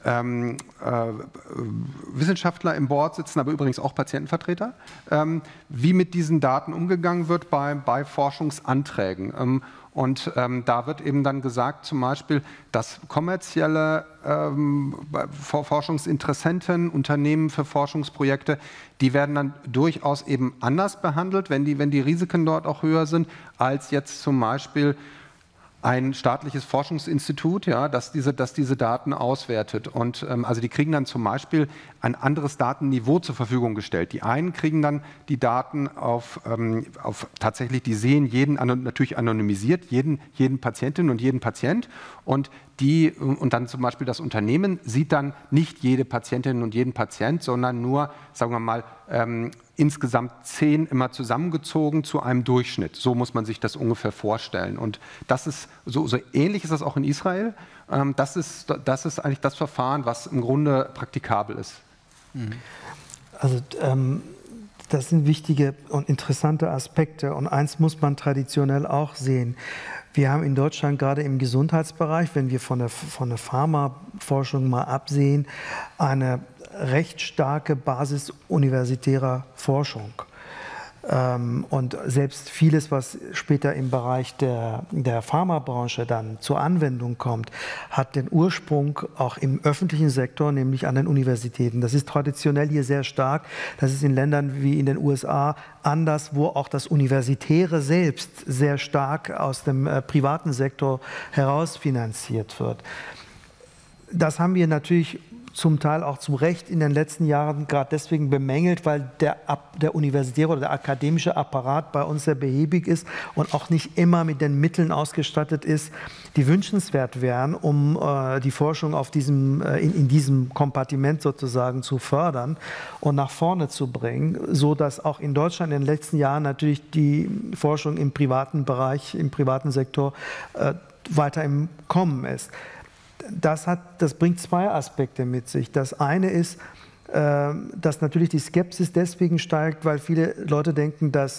Wissenschaftler im Board sitzen, aber übrigens auch Patientenvertreter, wie mit diesen Daten umgegangen wird bei Forschungsanträgen. Und da wird eben dann gesagt, zum Beispiel, dass kommerzielle Forschungsinteressenten, Unternehmen für Forschungsprojekte, die werden dann durchaus eben anders behandelt, wenn die Risiken dort auch höher sind, als jetzt zum Beispiel ein staatliches Forschungsinstitut, ja, das diese Daten auswertet. Und also die kriegen dann zum Beispiel ein anderes Datenniveau zur Verfügung gestellt. Die einen kriegen dann die Daten auf tatsächlich, die sehen natürlich anonymisiert, jeden Patientin und jeden Patient. Und dann zum Beispiel das Unternehmen sieht dann nicht jede Patientin und jeden Patient, sondern nur, sagen wir mal, insgesamt 10 immer zusammengezogen zu einem Durchschnitt. So muss man sich das ungefähr vorstellen. Und das ist so ähnlich ist das auch in Israel. Das ist eigentlich das Verfahren, was im Grunde praktikabel ist. Also das sind wichtige und interessante Aspekte. Und eins muss man traditionell auch sehen. Wir haben in Deutschland gerade im Gesundheitsbereich, wenn wir von der Pharmaforschung mal absehen, eine recht starke Basis universitärer Forschung. Und selbst vieles, was später im Bereich der Pharmabranche dann zur Anwendung kommt, hat den Ursprung auch im öffentlichen Sektor, nämlich an den Universitäten. Das ist traditionell hier sehr stark. Das ist in Ländern wie in den USA anders, wo auch das Universitäre selbst sehr stark aus dem privaten Sektor heraus finanziert wird. Das haben wir natürlich zum Teil auch zu Recht in den letzten Jahren gerade deswegen bemängelt, weil der universitäre oder der akademische Apparat bei uns sehr behäbig ist und auch nicht immer mit den Mitteln ausgestattet ist, die wünschenswert wären, um die Forschung auf in diesem Kompartiment sozusagen zu fördern und nach vorne zu bringen, so dass auch in Deutschland in den letzten Jahren natürlich die Forschung im privaten Bereich, im privaten Sektor weiter im Kommen ist. Das bringt zwei Aspekte mit sich. Das eine ist, dass natürlich die Skepsis deswegen steigt, weil viele Leute denken, dass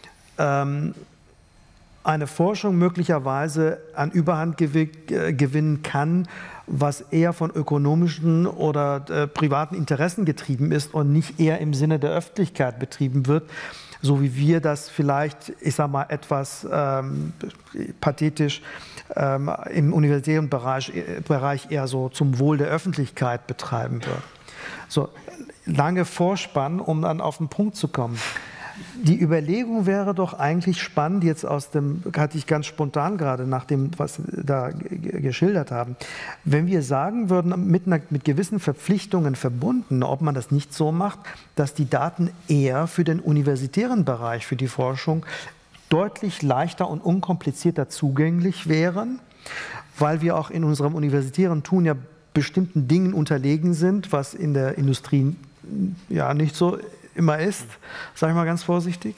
eine Forschung möglicherweise an Überhand gewinnen kann, was eher von ökonomischen oder privaten Interessen getrieben ist und nicht eher im Sinne der Öffentlichkeit betrieben wird, so wie wir das vielleicht, ich sage mal, etwas pathetisch im universitären Bereich eher so zum Wohl der Öffentlichkeit betreiben wird. So, lange Vorspann, um dann auf den Punkt zu kommen. Die Überlegung wäre doch eigentlich spannend, jetzt hatte ich ganz spontan gerade nach dem, was Sie da geschildert haben, wenn wir sagen würden, mit gewissen Verpflichtungen verbunden, ob man das nicht so macht, dass die Daten eher für den universitären Bereich, für die Forschung, deutlich leichter und unkomplizierter zugänglich wären, weil wir auch in unserem universitären Tun ja bestimmten Dingen unterlegen sind, was in der Industrie ja nicht so immer ist, sage ich mal ganz vorsichtig.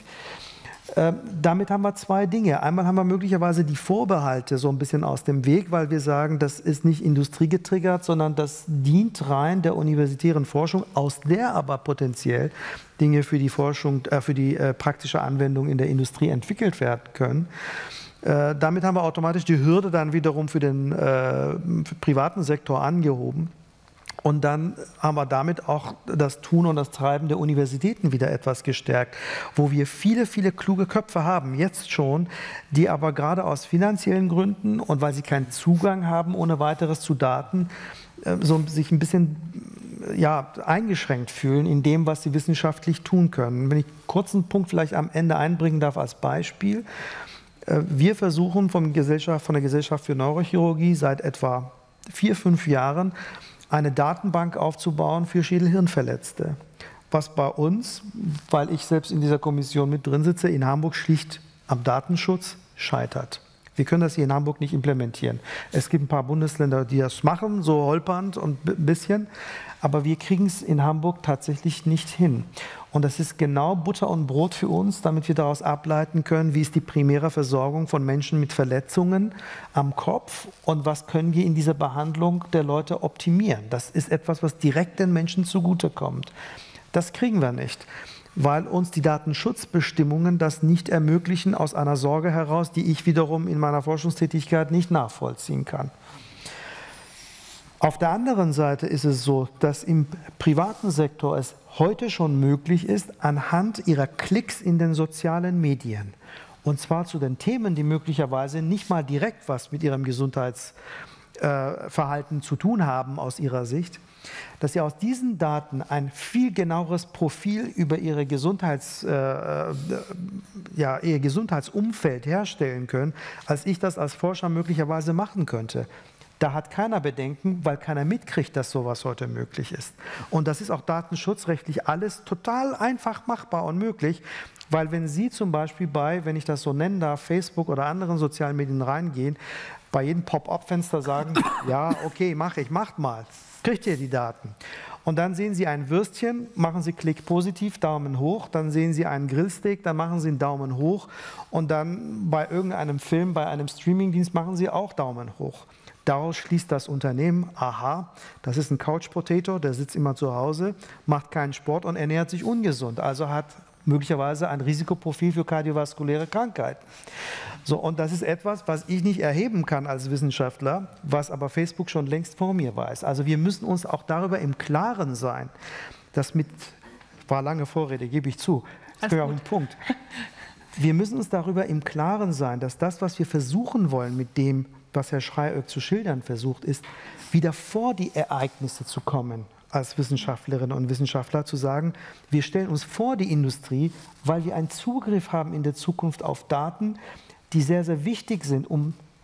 Damit haben wir zwei Dinge. Einmal haben wir möglicherweise die Vorbehalte so ein bisschen aus dem Weg, weil wir sagen, das ist nicht industriegetriggert, sondern das dient rein der universitären Forschung, aus der aber potenziell Dinge für die Forschung, für die praktische Anwendung in der Industrie entwickelt werden können. Damit haben wir automatisch die Hürde dann wiederum für den privaten Sektor angehoben. Und dann haben wir damit auch das Tun und das Treiben der Universitäten wieder etwas gestärkt, wo wir viele, viele kluge Köpfe haben, jetzt schon, die aber gerade aus finanziellen Gründen und weil sie keinen Zugang haben ohne weiteres zu Daten, so sich ein bisschen eingeschränkt fühlen in dem, was sie wissenschaftlich tun können. Wenn ich kurz einen Punkt vielleicht am Ende einbringen darf als Beispiel. Wir versuchen von der Gesellschaft für Neurochirurgie seit etwa 4, 5 Jahren eine Datenbank aufzubauen für Schädel-Hirnverletzte. Was bei uns, weil ich selbst in dieser Kommission mit drin sitze, in Hamburg schlicht am Datenschutz scheitert. Wir können das hier in Hamburg nicht implementieren. Es gibt ein paar Bundesländer, die das machen, so holpernd und ein bisschen, aber wir kriegen es in Hamburg tatsächlich nicht hin. Und das ist genau Butter und Brot für uns, damit wir daraus ableiten können, wie ist die primäre Versorgung von Menschen mit Verletzungen am Kopf und was können wir in dieser Behandlung der Leute optimieren. Das ist etwas, was direkt den Menschen zugutekommt. Das kriegen wir nicht, weil uns die Datenschutzbestimmungen das nicht ermöglichen, aus einer Sorge heraus, die ich wiederum in meiner Forschungstätigkeit nicht nachvollziehen kann. Auf der anderen Seite ist es so, dass im privaten Sektor es heute schon möglich ist, anhand ihrer Klicks in den sozialen Medien, und zwar zu den Themen, die möglicherweise nicht mal direkt was mit ihrem Gesundheitsverhalten zu tun haben aus ihrer Sicht, dass sie aus diesen Daten ein viel genaueres Profil über ihr Gesundheitsumfeld herstellen können, als ich das als Forscher möglicherweise machen könnte. Da hat keiner Bedenken, weil keiner mitkriegt, dass sowas heute möglich ist. Und das ist auch datenschutzrechtlich alles total einfach machbar und möglich, weil wenn Sie zum Beispiel wenn ich das so nennen darf, Facebook oder anderen sozialen Medien reingehen, bei jedem Pop-up-Fenster sagen, ja, okay, macht mal, kriegt ihr die Daten. Und dann sehen Sie ein Würstchen, machen Sie Klick positiv, Daumen hoch, dann sehen Sie einen Grillsteak, dann machen Sie einen Daumen hoch und dann bei irgendeinem Film, bei einem Streamingdienst machen Sie auch Daumen hoch. Daraus schließt das Unternehmen, aha, das ist ein Couch Potato, der sitzt immer zu Hause, macht keinen Sport und ernährt sich ungesund, also hat möglicherweise ein Risikoprofil für kardiovaskuläre Krankheiten. So, und das ist etwas, was ich nicht erheben kann als Wissenschaftler, was aber Facebook schon längst vor mir weiß. Also wir müssen uns auch darüber im Klaren sein, dass war lange Vorrede, gebe ich zu, das wäre auch ein Punkt. Wir müssen uns darüber im Klaren sein, dass das, was wir versuchen wollen mit dem, was Herr Schreieöck zu schildern versucht, ist, wieder vor die Ereignisse zu kommen, als Wissenschaftlerinnen und Wissenschaftler zu sagen, wir stellen uns vor die Industrie, weil wir einen Zugriff haben in der Zukunft auf Daten, die sehr, sehr wichtig sind, um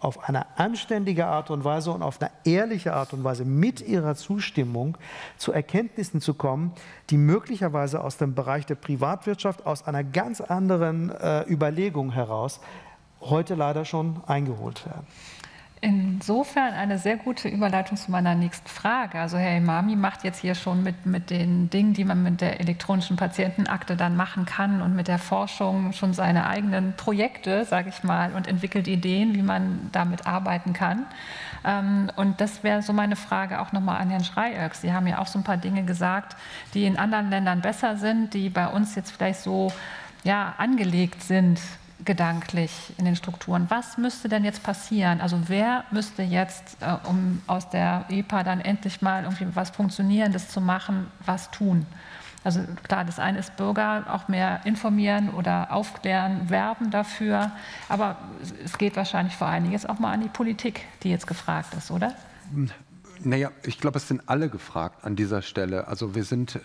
auf eine anständige Art und Weise und auf eine ehrliche Art und Weise mit ihrer Zustimmung zu Erkenntnissen zu kommen, die möglicherweise aus dem Bereich der Privatwirtschaft, aus einer ganz anderen Überlegung heraus heute leider schon eingeholt werden. Insofern eine sehr gute Überleitung zu meiner nächsten Frage. Also Herr Emami macht jetzt hier schon mit den Dingen, die man mit der elektronischen Patientenakte dann machen kann und mit der Forschung schon seine eigenen Projekte, sage ich mal, und entwickelt Ideen, wie man damit arbeiten kann. Und das wäre so meine Frage auch nochmal an Herrn Schreierks. Sie haben ja auch so ein paar Dinge gesagt, die in anderen Ländern besser sind, die bei uns jetzt vielleicht so angelegt sind, gedanklich in den Strukturen. Was müsste denn jetzt passieren? Also wer müsste jetzt, um aus der EPA dann endlich mal irgendwie was Funktionierendes zu machen, was tun? Also klar, das eine ist Bürger auch mehr informieren oder aufklären, werben dafür, aber es geht wahrscheinlich vor allen Dingen jetzt auch mal an die Politik, die jetzt gefragt ist, oder? Naja, ich glaube, es sind alle gefragt an dieser Stelle. Also wir sind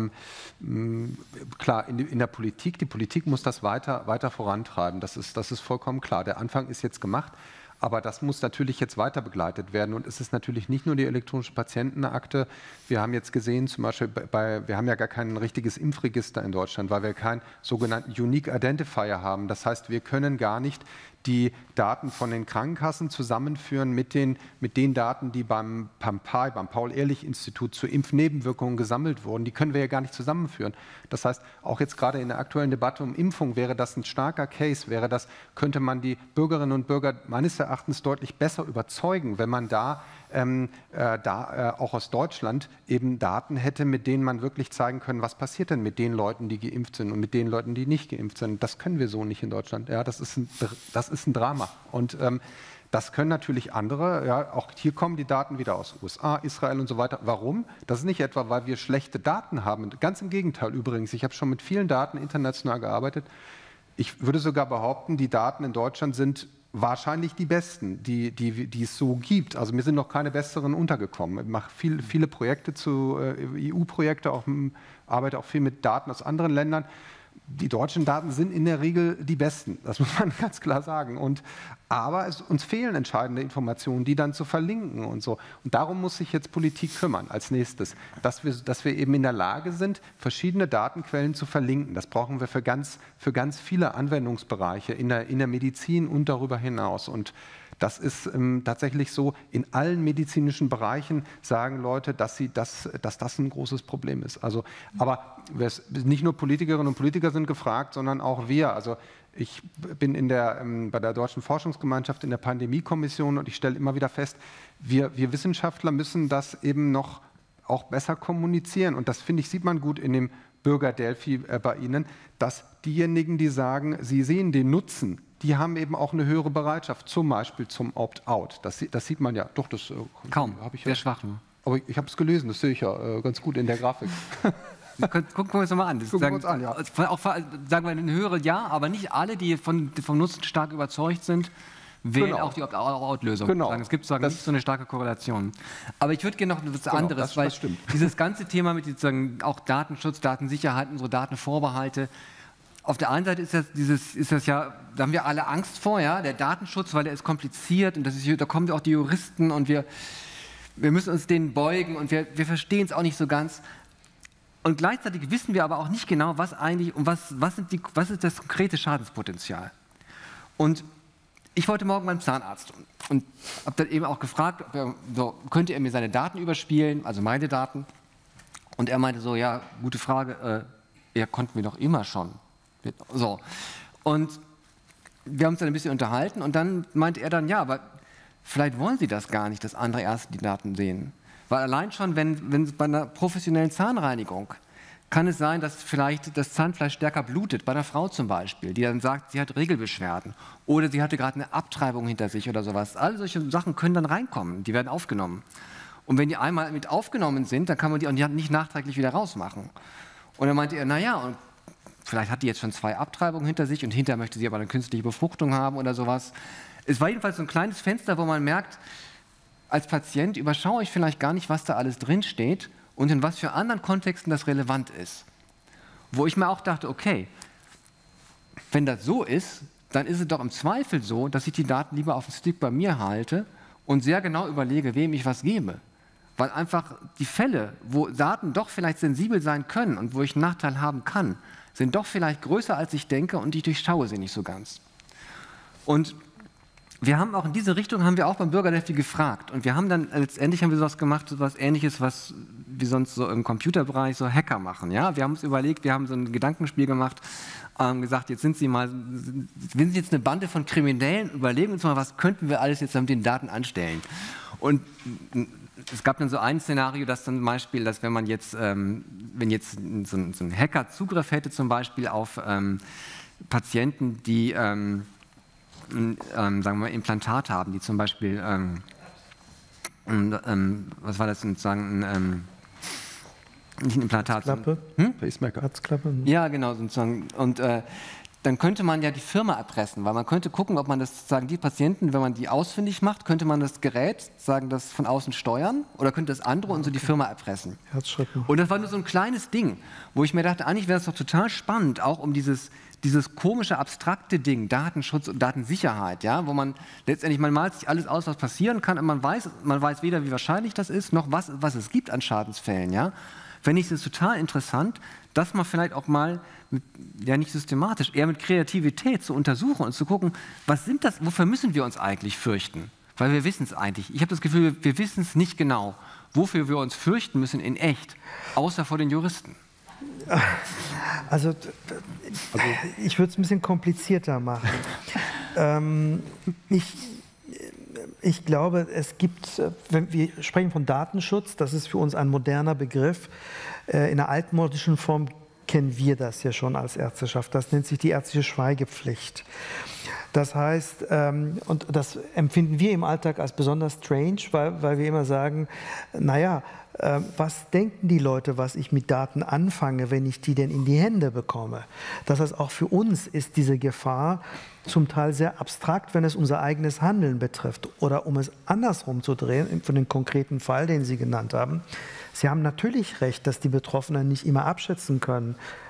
klar in der Politik. Die Politik muss das weiter vorantreiben. Das ist vollkommen klar. Der Anfang ist jetzt gemacht. Aber das muss natürlich jetzt weiter begleitet werden. Und es ist natürlich nicht nur die elektronische Patientenakte. Wir haben jetzt gesehen, zum Beispiel, wir haben ja gar kein richtiges Impfregister in Deutschland, weil wir keinen sogenannten Unique Identifier haben. Das heißt, wir können gar nicht die Daten von den Krankenkassen zusammenführen mit den Daten, die beim Paul-Ehrlich-Institut zu Impfnebenwirkungen gesammelt wurden. Die können wir ja gar nicht zusammenführen. Das heißt, auch jetzt gerade in der aktuellen Debatte um Impfung wäre das ein starker Case, könnte man die Bürgerinnen und Bürger meines Erachtens deutlich besser überzeugen, wenn man da auch aus Deutschland eben Daten hätte, mit denen man wirklich zeigen können, was passiert denn mit den Leuten, die geimpft sind und mit den Leuten, die nicht geimpft sind. Das können wir so nicht in Deutschland. Ja, das ist ein Drama. Und das können natürlich andere, ja, auch hier kommen die Daten wieder aus USA, Israel und so weiter. Warum? Das ist nicht etwa, weil wir schlechte Daten haben. Ganz im Gegenteil übrigens. Ich habe schon mit vielen Daten international gearbeitet. Ich würde sogar behaupten, die Daten in Deutschland sind wahrscheinlich die besten, die es so gibt. Also mir sind noch keine besseren untergekommen. Ich mache viele Projekte zu EU-Projekte, arbeite auch viel mit Daten aus anderen Ländern. Die deutschen Daten sind in der Regel die besten, das muss man ganz klar sagen. Aber uns fehlen entscheidende Informationen, die dann zu verlinken und so. Und darum muss sich jetzt Politik kümmern als nächstes, dass wir eben in der Lage sind, verschiedene Datenquellen zu verlinken. Das brauchen wir für ganz viele Anwendungsbereiche in der Medizin und darüber hinaus. Und das ist tatsächlich so, in allen medizinischen Bereichen sagen Leute, dass das ein großes Problem ist. Aber nicht nur Politikerinnen und Politiker sind gefragt, sondern auch wir. Also ich bin bei der Deutschen Forschungsgemeinschaft in der Pandemiekommission und ich stelle immer wieder fest, wir Wissenschaftler müssen das eben noch auch besser kommunizieren. Und das, finde ich, sieht man gut in dem Bürger-Delphi bei Ihnen, dass diejenigen, die sagen, sie sehen den Nutzen, die haben eben auch eine höhere Bereitschaft, zum Beispiel zum Opt-out. Das sieht man ja. Doch, das kaum, habe ich sehr schwach. Ne? Aber ich habe es gelesen, das sehe ich ja ganz gut in der Grafik. Gucken wir uns nochmal an. Gucken wir uns an, ja. Auch, sagen wir eine höhere, ja, aber nicht alle, die vom Nutzen stark überzeugt sind, wählen auch die Opt-out-Lösung. Genau. Es gibt nicht so eine starke Korrelation. Aber ich würde gerne noch etwas anderes, weil dieses ganze Thema mit auch Datenschutz, Datensicherheit, unsere Datenvorbehalte, auf der einen Seite ist das ja, da haben wir alle Angst vor, ja, der Datenschutz, weil der ist kompliziert und da kommen auch die Juristen und wir müssen uns denen beugen und wir verstehen es auch nicht so ganz. Und gleichzeitig wissen wir aber auch nicht genau, was ist das konkrete Schadenspotenzial. Und ich wollte morgen beim Zahnarzt und habe dann eben auch gefragt, könnte er mir seine Daten überspielen, also meine Daten. Und er meinte so, ja, gute Frage, konnten wir doch immer schon. So. Und wir haben uns dann ein bisschen unterhalten und dann meinte er dann, ja, aber vielleicht wollen Sie das gar nicht, dass andere erst die Daten sehen. Weil allein schon, wenn bei einer professionellen Zahnreinigung kann es sein, dass vielleicht das Zahnfleisch stärker blutet, bei einer Frau zum Beispiel, die dann sagt, sie hat Regelbeschwerden oder sie hatte gerade eine Abtreibung hinter sich oder sowas. All solche Sachen können dann reinkommen, die werden aufgenommen. Und wenn die einmal mit aufgenommen sind, dann kann man die auch nicht nachträglich wieder rausmachen. Und dann meinte er, naja, und vielleicht hat die jetzt schon 2 Abtreibungen hinter sich und hinterher möchte sie aber eine künstliche Befruchtung haben oder sowas. Es war jedenfalls so ein kleines Fenster, wo man merkt, als Patient überschaue ich vielleicht gar nicht, was da alles drinsteht und in was für anderen Kontexten das relevant ist. Wo ich mir auch dachte, okay, wenn das so ist, dann ist es doch im Zweifel so, dass ich die Daten lieber auf dem Stick bei mir halte und sehr genau überlege, wem ich was gebe. Weil einfach die Fälle, wo Daten doch vielleicht sensibel sein können und wo ich einen Nachteil haben kann, sind doch vielleicht größer, als ich denke, und ich durchschaue sie nicht so ganz. Und wir haben auch in diese Richtung, haben wir auch beim Bürgerdelphi gefragt. Und wir haben dann letztendlich sowas gemacht, so was Ähnliches, was wie sonst so im Computerbereich so Hacker machen. Ja? Wir haben uns überlegt, wir haben so ein Gedankenspiel gemacht, gesagt, jetzt sind Sie jetzt eine Bande von Kriminellen, überlegen uns mal, was könnten wir alles jetzt mit den Daten anstellen. Und es gab dann so ein Szenario, dass zum Beispiel, dass wenn jetzt so ein Hacker Zugriff hätte zum Beispiel auf Patienten, die sagen wir mal, Implantat haben, die zum Beispiel, was war das sozusagen, nicht ein Implantat. Herzklappe? Pacemaker. Herzklappe? Ja, genau, sozusagen. Und dann könnte man ja die Firma erpressen, weil man könnte gucken, ob man das sozusagen die Patienten, wenn man die ausfindig macht, könnte man das Gerät, sagen das von außen steuern oder könnte das andere und so die Firma erpressen. Herzschritte. Und das war nur so ein kleines Ding, wo ich mir dachte, eigentlich wäre es doch total spannend, auch um dieses komische, abstrakte Ding, Datenschutz und Datensicherheit, ja, wo man letztendlich, man malt sich alles aus, was passieren kann, und man weiß weder, wie wahrscheinlich das ist, noch was es gibt an Schadensfällen, ja. Fände ich es total interessant, das mal vielleicht auch mal, nicht systematisch, eher mit Kreativität zu untersuchen und zu gucken, was sind das, wofür müssen wir uns eigentlich fürchten? Weil wir wissen es eigentlich. Ich habe das Gefühl, wir wissen es nicht genau, wofür wir uns fürchten müssen in echt, außer vor den Juristen. Also ich würde es ein bisschen komplizierter machen. Ich glaube, es gibt, wenn wir sprechen von Datenschutz, das ist für uns ein moderner Begriff. In der altmodischen Form kennen wir das ja schon als Ärzteschaft. Das nennt sich die ärztliche Schweigepflicht. Das heißt, und das empfinden wir im Alltag als besonders strange, weil wir immer sagen, naja, was denken die Leute, was ich mit Daten anfange, wenn ich die denn in die Hände bekomme? Das heißt, auch für uns ist diese Gefahr zum Teil sehr abstrakt, wenn es unser eigenes Handeln betrifft. Oder um es andersrum zu drehen, für den konkreten Fall, den Sie genannt haben, Sie haben natürlich recht, dass die Betroffenen nicht immer abschätzen können,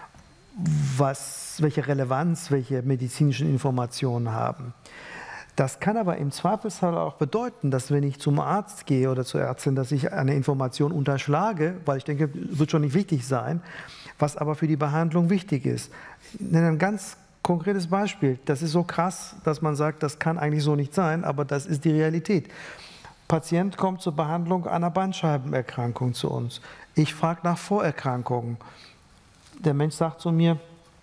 welche Relevanz, welche medizinischen Informationen haben. Das kann aber im Zweifelsfall auch bedeuten, dass wenn ich zum Arzt gehe oder zur Ärztin, dass ich eine Information unterschlage, weil ich denke, wird schon nicht wichtig sein, was aber für die Behandlung wichtig ist. Ich nenne ein ganz konkretes Beispiel. Das ist so krass, dass man sagt, das kann eigentlich so nicht sein, aber das ist die Realität. Patient kommt zur Behandlung einer Bandscheibenerkrankung zu uns. Ich frage nach Vorerkrankungen. Der Mensch sagt zu mir,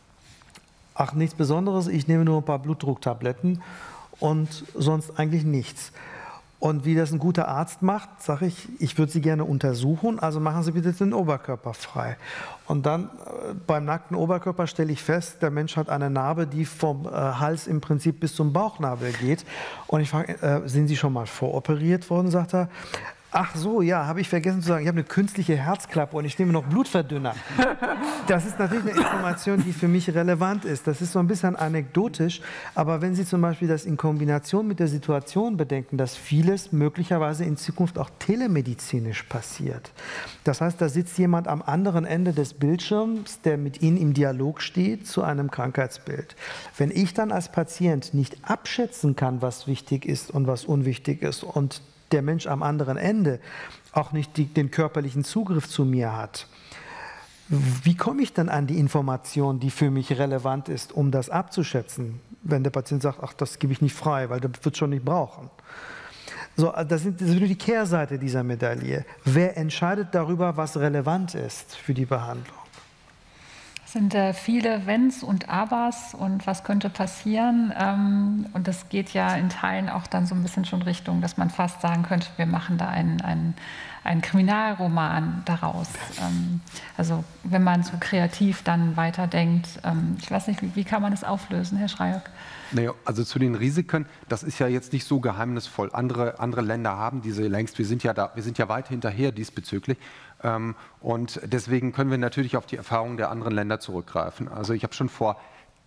ach, nichts Besonderes, ich nehme nur ein paar Blutdrucktabletten und sonst eigentlich nichts. Und wie das ein guter Arzt macht, sage ich, ich würde Sie gerne untersuchen, also machen Sie bitte den Oberkörper frei. Und dann beim nackten Oberkörper stelle ich fest, der Mensch hat eine Narbe, die vom Hals im Prinzip bis zum Bauchnabel geht. Und ich frage, sind Sie schon mal voroperiert worden, sagt er. Ach so, ja, habe ich vergessen zu sagen, ich habe eine künstliche Herzklappe und ich nehme noch Blutverdünner. Das ist natürlich eine Information, die für mich relevant ist. Das ist so ein bisschen anekdotisch, aber wenn Sie zum Beispiel das in Kombination mit der Situation bedenken, dass vieles möglicherweise in Zukunft auch telemedizinisch passiert. Das heißt, da sitzt jemand am anderen Ende des Bildschirms, der mit Ihnen im Dialog steht zu einem Krankheitsbild. Wenn ich dann als Patient nicht abschätzen kann, was wichtig ist und was unwichtig ist und der Mensch am anderen Ende auch nicht den körperlichen Zugriff zu mir hat, wie komme ich dann an die Information, die für mich relevant ist, um das abzuschätzen, wenn der Patient sagt, ach, das gebe ich nicht frei, weil der wird es schon nicht brauchen. So, das ist nur die Kehrseite dieser Medaille. Wer entscheidet darüber, was relevant ist für die Behandlung? Es sind viele Wenns und Abers und was könnte passieren. Und das geht ja in Teilen auch dann so ein bisschen schon Richtung, dass man fast sagen könnte, wir machen da einen Kriminalroman daraus. Also wenn man so kreativ dann weiterdenkt. Ich weiß nicht, wie kann man das auflösen, Herr Schreyöck? Naja, also zu den Risiken, das ist ja jetzt nicht so geheimnisvoll. Andere Länder haben diese längst, wir sind ja weit hinterher diesbezüglich. Und deswegen können wir natürlich auf die Erfahrungen der anderen Länder zurückgreifen. Also ich habe schon vor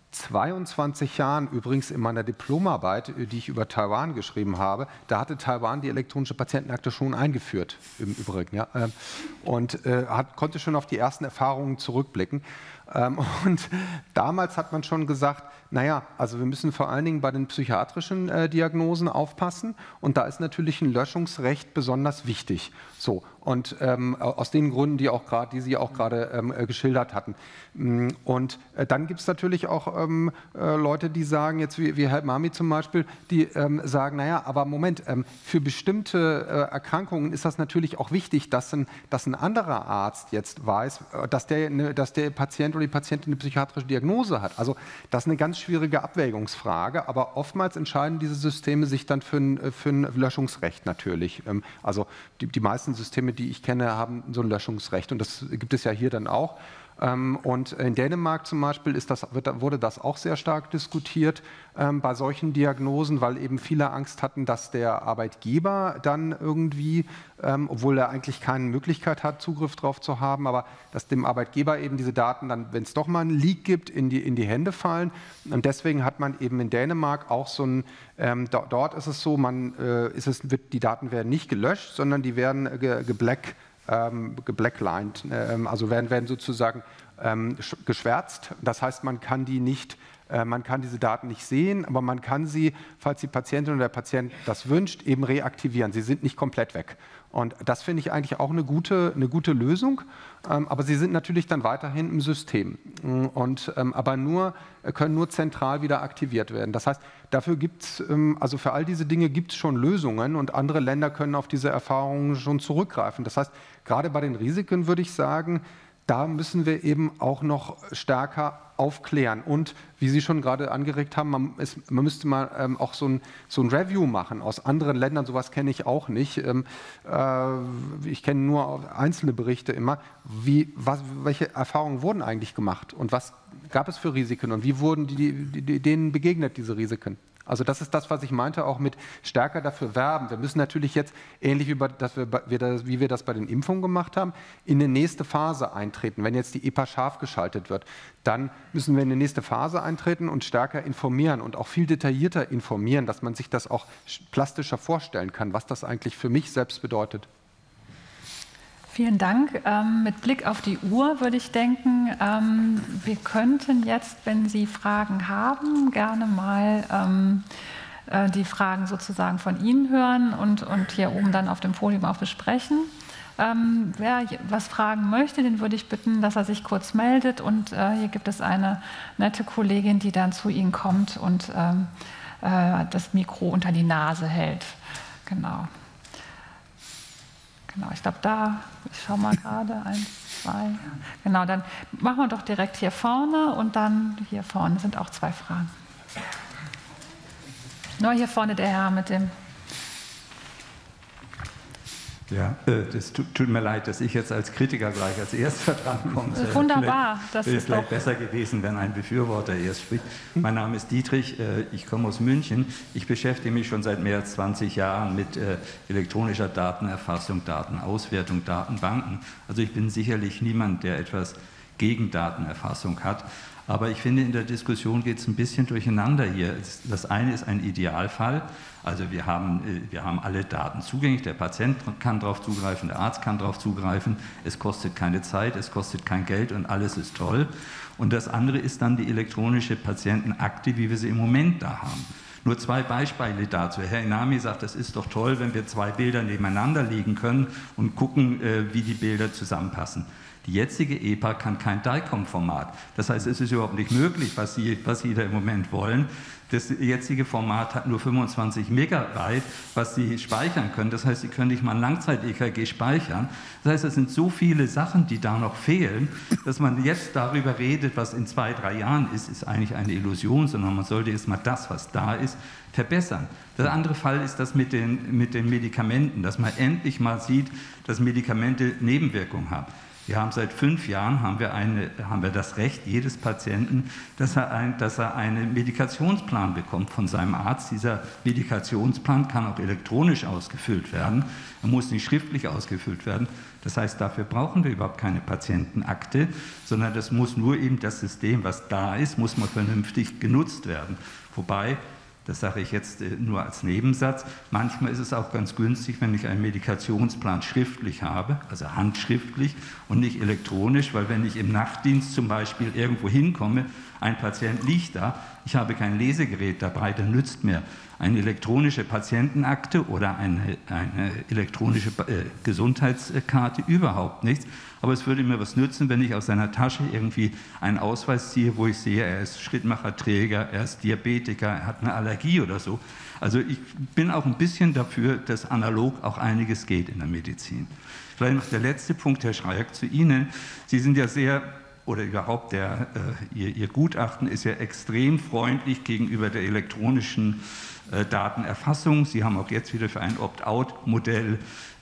22 Jahren, übrigens in meiner Diplomarbeit, die ich über Taiwan geschrieben habe, da hatte Taiwan die elektronische Patientenakte schon eingeführt, im Übrigen. Ja, und konnte schon auf die ersten Erfahrungen zurückblicken. Und damals hat man schon gesagt, naja, also wir müssen vor allen Dingen bei den psychiatrischen Diagnosen aufpassen und da ist natürlich ein Löschungsrecht besonders wichtig. So, und aus den Gründen, die Sie auch gerade geschildert hatten. Und dann gibt es natürlich auch Leute, die sagen, jetzt wie Herr Mami zum Beispiel, die sagen, naja, aber Moment, für bestimmte Erkrankungen ist das natürlich auch wichtig, dass ein anderer Arzt jetzt weiß, dass der Patient oder die Patientin eine psychiatrische Diagnose hat. Also das ist eine ganz schwierige Abwägungsfrage, aber oftmals entscheiden diese Systeme sich dann für ein Löschungsrecht natürlich. Also die meisten Systeme, die ich kenne, haben so ein Löschungsrecht und das gibt es ja hier dann auch. Und in Dänemark zum Beispiel wurde das auch sehr stark diskutiert bei solchen Diagnosen, weil eben viele Angst hatten, dass der Arbeitgeber dann irgendwie, obwohl er eigentlich keine Möglichkeit hat, Zugriff drauf zu haben, aber dass dem Arbeitgeber eben diese Daten dann, wenn es doch mal einen Leak gibt, in die Hände fallen. Und deswegen hat man eben in Dänemark auch so ein, dort ist es so, die Daten werden nicht gelöscht, sondern die werden geblacklined, also werden sozusagen geschwärzt. Das heißt, man kann diese Daten nicht sehen, aber man kann sie, falls die Patientin oder der Patient das wünscht, eben reaktivieren. Sie sind nicht komplett weg. Und das finde ich eigentlich auch eine gute Lösung, aber sie sind natürlich dann weiterhin im System und aber können nur zentral wieder aktiviert werden. Das heißt, dafür gibt's, also für all diese Dinge gibt es schon Lösungen und andere Länder können auf diese Erfahrungen schon zurückgreifen. Das heißt, gerade bei den Risiken würde ich sagen, da müssen wir eben auch noch stärker aufklären. Und wie Sie schon gerade angeregt haben, man müsste mal auch so ein Review machen aus anderen Ländern. Sowas kenne ich auch nicht. Ich kenne nur einzelne Berichte immer. Welche Erfahrungen wurden eigentlich gemacht und was gab es für Risiken und wie wurden denen begegnet, diese Risiken? Also das ist das, was ich meinte, auch mit stärker dafür werben. Wir müssen natürlich jetzt, ähnlich wie wir das bei den Impfungen gemacht haben, in eine nächste Phase eintreten. Wenn jetzt die EPA scharf geschaltet wird, dann müssen wir in eine nächste Phase eintreten und stärker informieren und auch viel detaillierter informieren, dass man sich das auch plastischer vorstellen kann, was das eigentlich für mich selbst bedeutet. Vielen Dank. Mit Blick auf die Uhr würde ich denken, wir könnten jetzt, wenn Sie Fragen haben, gerne mal die Fragen sozusagen von Ihnen hören und hier oben dann auf dem Podium auch besprechen. Wer was fragen möchte, den würde ich bitten, dass er sich kurz meldet. Und hier gibt es eine nette Kollegin, die dann zu Ihnen kommt und das Mikro unter die Nase hält. Genau. Genau, ich glaube ich schaue mal gerade, 1, 2, genau, dann machen wir doch direkt hier vorne und dann hier vorne sind auch 2 Fragen. Nur hier vorne der Herr mit dem... Ja, das tut mir leid, dass ich jetzt als Kritiker gleich als Erster drankomme. Wunderbar. Das ist vielleicht besser gewesen, wenn ein Befürworter erst spricht. Mein Name ist Dietrich, ich komme aus München. Ich beschäftige mich schon seit mehr als 20 Jahren mit elektronischer Datenerfassung, Datenauswertung, Datenbanken. Also ich bin sicherlich niemand, der etwas gegen Datenerfassung hat. Aber ich finde, in der Diskussion geht es ein bisschen durcheinander hier. Das eine ist ein Idealfall. Also wir haben alle Daten zugänglich, der Patient kann darauf zugreifen, der Arzt kann darauf zugreifen, es kostet keine Zeit, es kostet kein Geld und alles ist toll. Und das andere ist dann die elektronische Patientenakte, wie wir sie im Moment da haben. Nur 2 Beispiele dazu. Herr Inami sagt, das ist doch toll, wenn wir 2 Bilder nebeneinander legen können und gucken, wie die Bilder zusammenpassen. Die jetzige EPA kann kein DICOM-Format. Das heißt, es ist überhaupt nicht möglich, was Sie da im Moment wollen. Das jetzige Format hat nur 25 Megabyte, was Sie speichern können. Das heißt, Sie können nicht mal ein Langzeit-EKG speichern. Das heißt, es sind so viele Sachen, die da noch fehlen, dass man jetzt darüber redet, was in 2, 3 Jahren ist eigentlich eine Illusion, sondern man sollte jetzt mal das, was da ist, verbessern. Der andere Fall ist das mit den Medikamenten, dass man endlich mal sieht, dass Medikamente Nebenwirkungen haben. Wir haben seit 5 Jahren haben wir das Recht jedes Patienten, dass er einen Medikationsplan bekommt von seinem Arzt. Dieser Medikationsplan kann auch elektronisch ausgefüllt werden. Er muss nicht schriftlich ausgefüllt werden. Das heißt, dafür brauchen wir überhaupt keine Patientenakte, sondern das muss nur eben das System, was da ist, muss mal vernünftig genutzt werden. Wobei Das sage ich jetzt nur als Nebensatz. Manchmal ist es auch ganz günstig, wenn ich einen Medikationsplan schriftlich habe, also handschriftlich und nicht elektronisch, weil wenn ich im Nachtdienst zum Beispiel irgendwo hinkomme, ein Patient liegt da, ich habe kein Lesegerät dabei, dann nützt mir eine elektronische Patientenakte oder eine elektronische Gesundheitskarte überhaupt nichts. Aber es würde mir was nützen, wenn ich aus seiner Tasche irgendwie einen Ausweis ziehe, wo ich sehe, er ist Schrittmacherträger, er ist Diabetiker, er hat eine Allergie oder so. Also ich bin auch ein bisschen dafür, dass analog auch einiges geht in der Medizin. Vielleicht noch der letzte Punkt, Herr Schreieck, zu Ihnen. Sie sind ja sehr, oder überhaupt Ihr Gutachten ist ja extrem freundlich gegenüber der elektronischen Datenerfassung. Sie haben auch jetzt wieder für ein Opt-out-Modell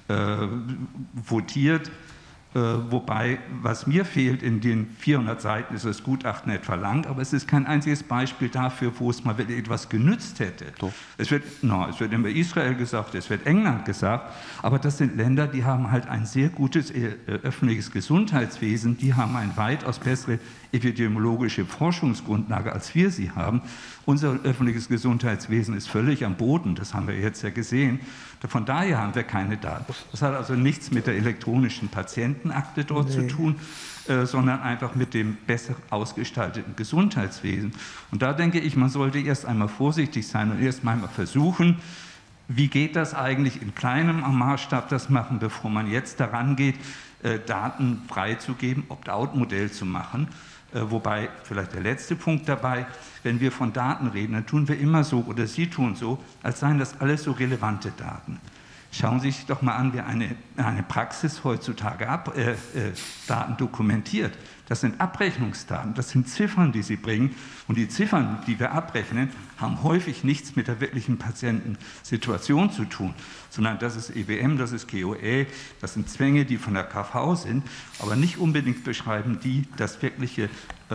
votiert. Wobei, was mir fehlt, in den 400 Seiten ist das Gutachten etwa lang, aber es ist kein einziges Beispiel dafür, wo es mal wirklich etwas genützt hätte. Es wird immer Israel gesagt, es wird England gesagt, aber das sind Länder, die haben halt ein sehr gutes öffentliches Gesundheitswesen, die haben eine weitaus bessere epidemiologische Forschungsgrundlage, als wir sie haben. Unser öffentliches Gesundheitswesen ist völlig am Boden, das haben wir jetzt ja gesehen. Von daher haben wir keine Daten. Das hat also nichts mit der elektronischen Patientenakte dort zu tun, sondern einfach mit dem besser ausgestalteten Gesundheitswesen. Und da denke ich, man sollte erst einmal vorsichtig sein und erst einmal versuchen, wie geht das eigentlich in kleinem Maßstab das machen, bevor man jetzt daran geht, Daten freizugeben, Opt-out-Modell zu machen. Wobei, vielleicht der letzte Punkt dabei, wenn wir von Daten reden, dann tun wir immer so, oder Sie tun so, als seien das alles so relevante Daten. Schauen Sie sich doch mal an, wer eine Praxis heutzutage Daten dokumentiert. Das sind Abrechnungsdaten, das sind Ziffern, die Sie bringen. Und die Ziffern, die wir abrechnen, haben häufig nichts mit der wirklichen Patientensituation zu tun, sondern das ist EBM, das ist GOE, das sind Zwänge, die von der KV sind, aber nicht unbedingt beschreiben die das wirkliche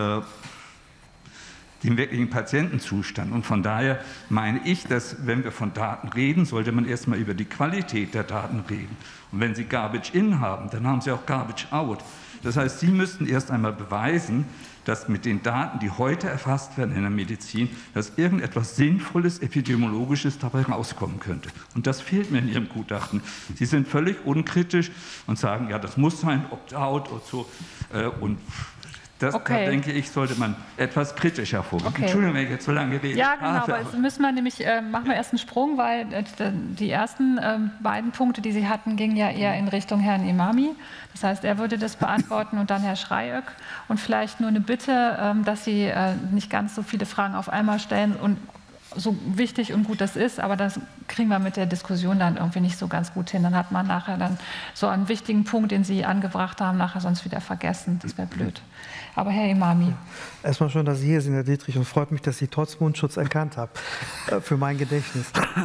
den wirklichen Patientenzustand. Und von daher meine ich, dass, wenn wir von Daten reden, sollte man erstmal über die Qualität der Daten reden. Und wenn Sie Garbage in haben, dann haben Sie auch Garbage out. Das heißt, Sie müssten erst einmal beweisen, dass mit den Daten, die heute erfasst werden in der Medizin, dass irgendetwas Sinnvolles, Epidemiologisches dabei rauskommen könnte. Und das fehlt mir in Ihrem Gutachten. Sie sind völlig unkritisch und sagen, ja, das muss sein, Opt-out und so. Und da denke ich, sollte man etwas kritischer vorgehen. Entschuldigung, wenn ich jetzt so lange rede. Ja, genau, aber jetzt müssen wir nämlich, machen wir erst einen Sprung, weil die ersten beiden Punkte, die Sie hatten, gingen ja eher in Richtung Herrn Emami. Das heißt, er würde das beantworten und dann Herr Schreieck. Und vielleicht nur eine Bitte, dass Sie nicht ganz so viele Fragen auf einmal stellen und so wichtig und gut das ist, aber das kriegen wir mit der Diskussion dann irgendwie nicht so ganz gut hin. Dann hat man nachher dann so einen wichtigen Punkt, den Sie angebracht haben, nachher sonst wieder vergessen. Das wäre blöd. Aber Herr Emami. Erstmal schön, dass Sie hier sind, Herr Dietrich, und freut mich, dass Sie trotz Mundschutz erkannt haben für mein Gedächtnis.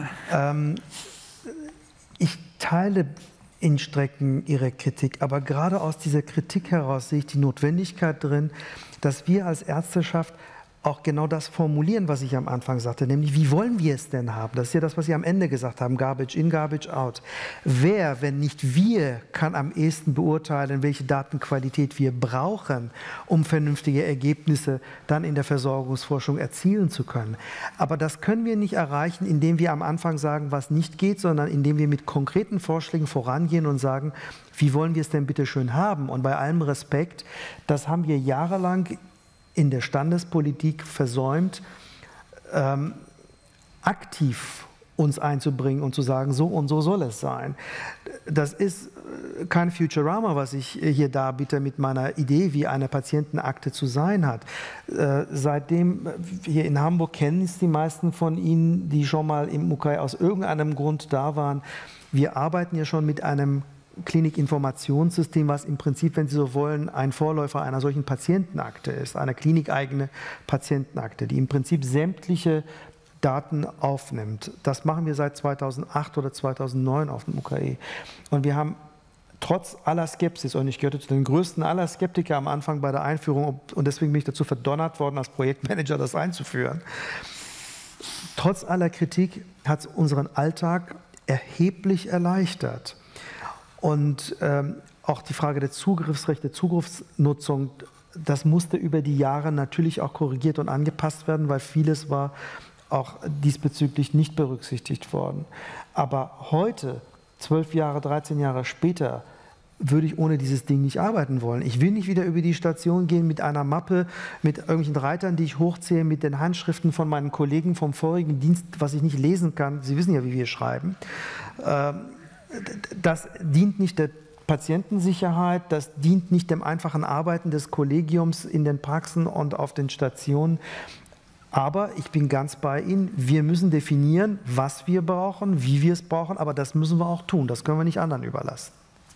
Ich teile in Strecken Ihre Kritik, aber gerade aus dieser Kritik heraus sehe ich die Notwendigkeit drin, dass wir als Ärzteschaft auch genau das formulieren, was ich am Anfang sagte, nämlich wie wollen wir es denn haben? Das ist ja das, was Sie am Ende gesagt haben, Garbage in, Garbage out. Wer, wenn nicht wir, kann am ehesten beurteilen, welche Datenqualität wir brauchen, um vernünftige Ergebnisse dann in der Versorgungsforschung erzielen zu können? Aber das können wir nicht erreichen, indem wir am Anfang sagen, was nicht geht, sondern indem wir mit konkreten Vorschlägen vorangehen und sagen, wie wollen wir es denn bitte schön haben? Und bei allem Respekt, das haben wir jahrelang in der Standespolitik versäumt, aktiv uns einzubringen und zu sagen, so und so soll es sein. Das ist kein Futurama, was ich hier darbiete mit meiner Idee, wie eine Patientenakte zu sein hat. Seitdem hier in Hamburg kennen es die meisten von Ihnen, die schon mal im UKE aus irgendeinem Grund da waren. Wir arbeiten ja schon mit einem Klinikinformationssystem, was im Prinzip, wenn Sie so wollen, ein Vorläufer einer solchen Patientenakte ist, eine klinikeigene Patientenakte, die im Prinzip sämtliche Daten aufnimmt. Das machen wir seit 2008 oder 2009 auf dem UKE. Und wir haben trotz aller Skepsis, und ich gehörte zu den größten aller Skeptiker am Anfang bei der Einführung, und deswegen bin ich dazu verdonnert worden, als Projektmanager das einzuführen, trotz aller Kritik hat es unseren Alltag erheblich erleichtert. Und auch die Frage der Zugriffsrechte, Zugriffsnutzung, das musste über die Jahre natürlich auch korrigiert und angepasst werden, weil vieles war auch diesbezüglich nicht berücksichtigt worden. Aber heute, 12 Jahre, 13 Jahre später, würde ich ohne dieses Ding nicht arbeiten wollen. Ich will nicht wieder über die Station gehen mit einer Mappe, mit irgendwelchen Reitern, die ich hochzähle, mit den Handschriften von meinen Kollegen vom vorigen Dienst, was ich nicht lesen kann. Sie wissen ja, wie wir schreiben. Das dient nicht der Patientensicherheit, das dient nicht dem einfachen Arbeiten des Kollegiums in den Praxen und auf den Stationen. Aber ich bin ganz bei Ihnen, wir müssen definieren, was wir brauchen, wie wir es brauchen, aber das müssen wir auch tun. Das können wir nicht anderen überlassen.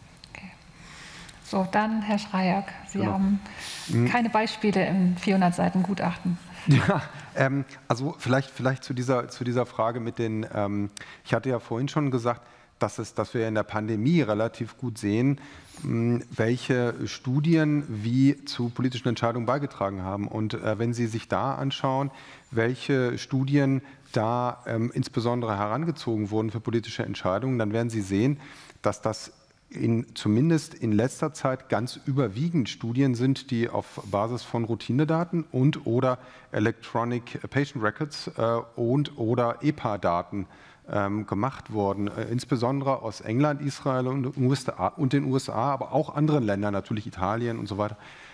So, dann Herr Schreyöck, Sie haben keine Beispiele im 400 Seiten Gutachten. Ja, also vielleicht zu dieser Frage mit den, ich hatte ja vorhin schon gesagt, dass wir in der Pandemie relativ gut sehen, welche Studien wie zu politischen Entscheidungen beigetragen haben. Und wenn Sie sich da anschauen, welche Studien da insbesondere herangezogen wurden für politische Entscheidungen, dann werden Sie sehen, dass das zumindest in letzter Zeit ganz überwiegend Studien sind, die auf Basis von Routinedaten und oder Electronic Patient Records und oder EPA-Daten gemacht wurden, insbesondere aus England, Israel und den USA, aber auch anderen Ländern, natürlich Italien und so weiter.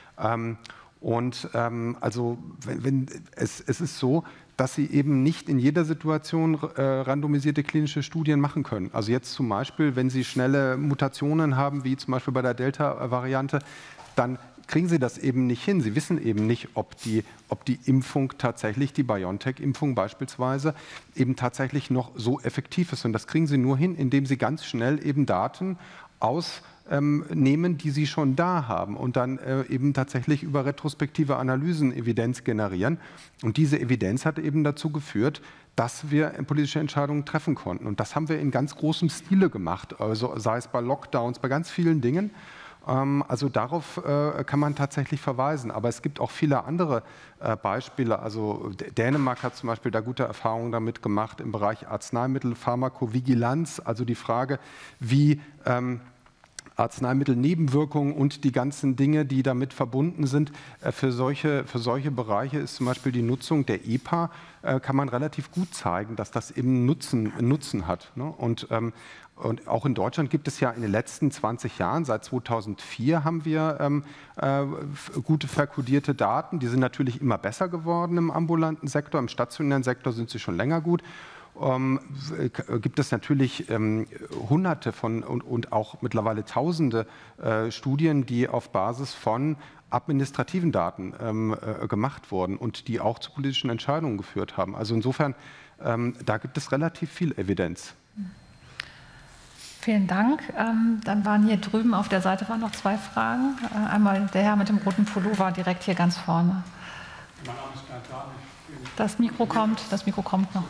Also es ist so, dass Sie eben nicht in jeder Situation randomisierte klinische Studien machen können. Also jetzt zum Beispiel, wenn Sie schnelle Mutationen haben, wie zum Beispiel bei der Delta-Variante, dann kriegen Sie das eben nicht hin. Sie wissen eben nicht, ob die Impfung tatsächlich, die BioNTech-Impfung beispielsweise, eben tatsächlich noch so effektiv ist. Und das kriegen Sie nur hin, indem Sie ganz schnell eben Daten ausnehmen, die Sie schon da haben und dann eben tatsächlich über retrospektive Analysen Evidenz generieren. Und diese Evidenz hat eben dazu geführt, dass wir politische Entscheidungen treffen konnten. Und das haben wir in ganz großem Stile gemacht, also sei es bei Lockdowns, bei ganz vielen Dingen. Also darauf kann man tatsächlich verweisen. Aber es gibt auch viele andere Beispiele. Also Dänemark hat zum Beispiel da gute Erfahrungen damit gemacht im Bereich Arzneimittel, Pharmakovigilanz, also die Frage, wie Arzneimittelnebenwirkungen und die ganzen Dinge, die damit verbunden sind. Für solche Bereiche ist zum Beispiel die Nutzung der EPA, kann man relativ gut zeigen, dass das eben Nutzen hat. Ne? Und auch in Deutschland gibt es ja in den letzten 20 Jahren, seit 2004 haben wir gute verkodierte Daten. Die sind natürlich immer besser geworden im ambulanten Sektor. Im stationären Sektor sind sie schon länger gut. Gibt es natürlich Hunderte von und auch mittlerweile Tausende Studien, die auf Basis von administrativen Daten gemacht wurden und die auch zu politischen Entscheidungen geführt haben. Also insofern, da gibt es relativ viel Evidenz. Vielen Dank. Dann waren hier drüben auf der Seite noch zwei Fragen. Einmal der Herr mit dem roten Pullover direkt hier ganz vorne. Mein Name ist Bernd Dahn. Das Mikro kommt noch.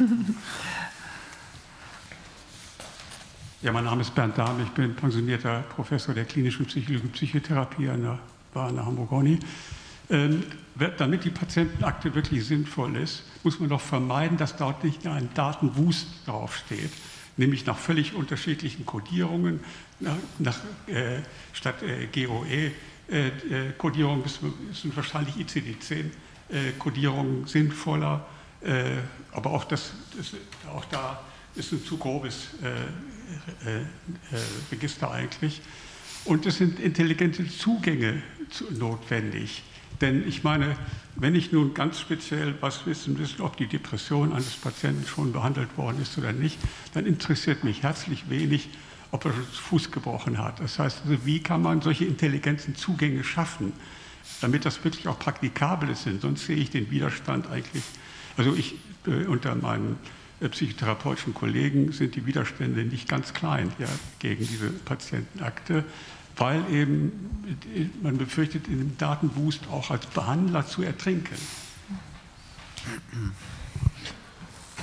Ja, mein Name ist Bernd Dahn. Ich bin pensionierter Professor der klinischen Psychologie und Psychotherapie an der Hamburg-Uni. Damit die Patientenakte wirklich sinnvoll ist, muss man doch vermeiden, dass dort nicht ein Datenwust draufsteht. Nämlich nach völlig unterschiedlichen Kodierungen, statt GOE-Kodierung sind wahrscheinlich ICD-10-Kodierungen sinnvoller, aber auch da ist ein zu grobes Register eigentlich. Und es sind intelligente Zugänge notwendig. Denn ich meine, wenn ich nun ganz speziell was wissen will, ob die Depression eines Patienten schon behandelt worden ist oder nicht, dann interessiert mich herzlich wenig, ob er schon Fuß gebrochen hat. Das heißt, also, wie kann man solche intelligenten Zugänge schaffen, damit das wirklich auch praktikabel ist? Sonst sehe ich den Widerstand eigentlich. Also unter meinen psychotherapeutischen Kollegen sind die Widerstände nicht ganz klein gegen diese Patientenakte, weil eben man befürchtet, in dem Datenwust auch als Behandler zu ertrinken.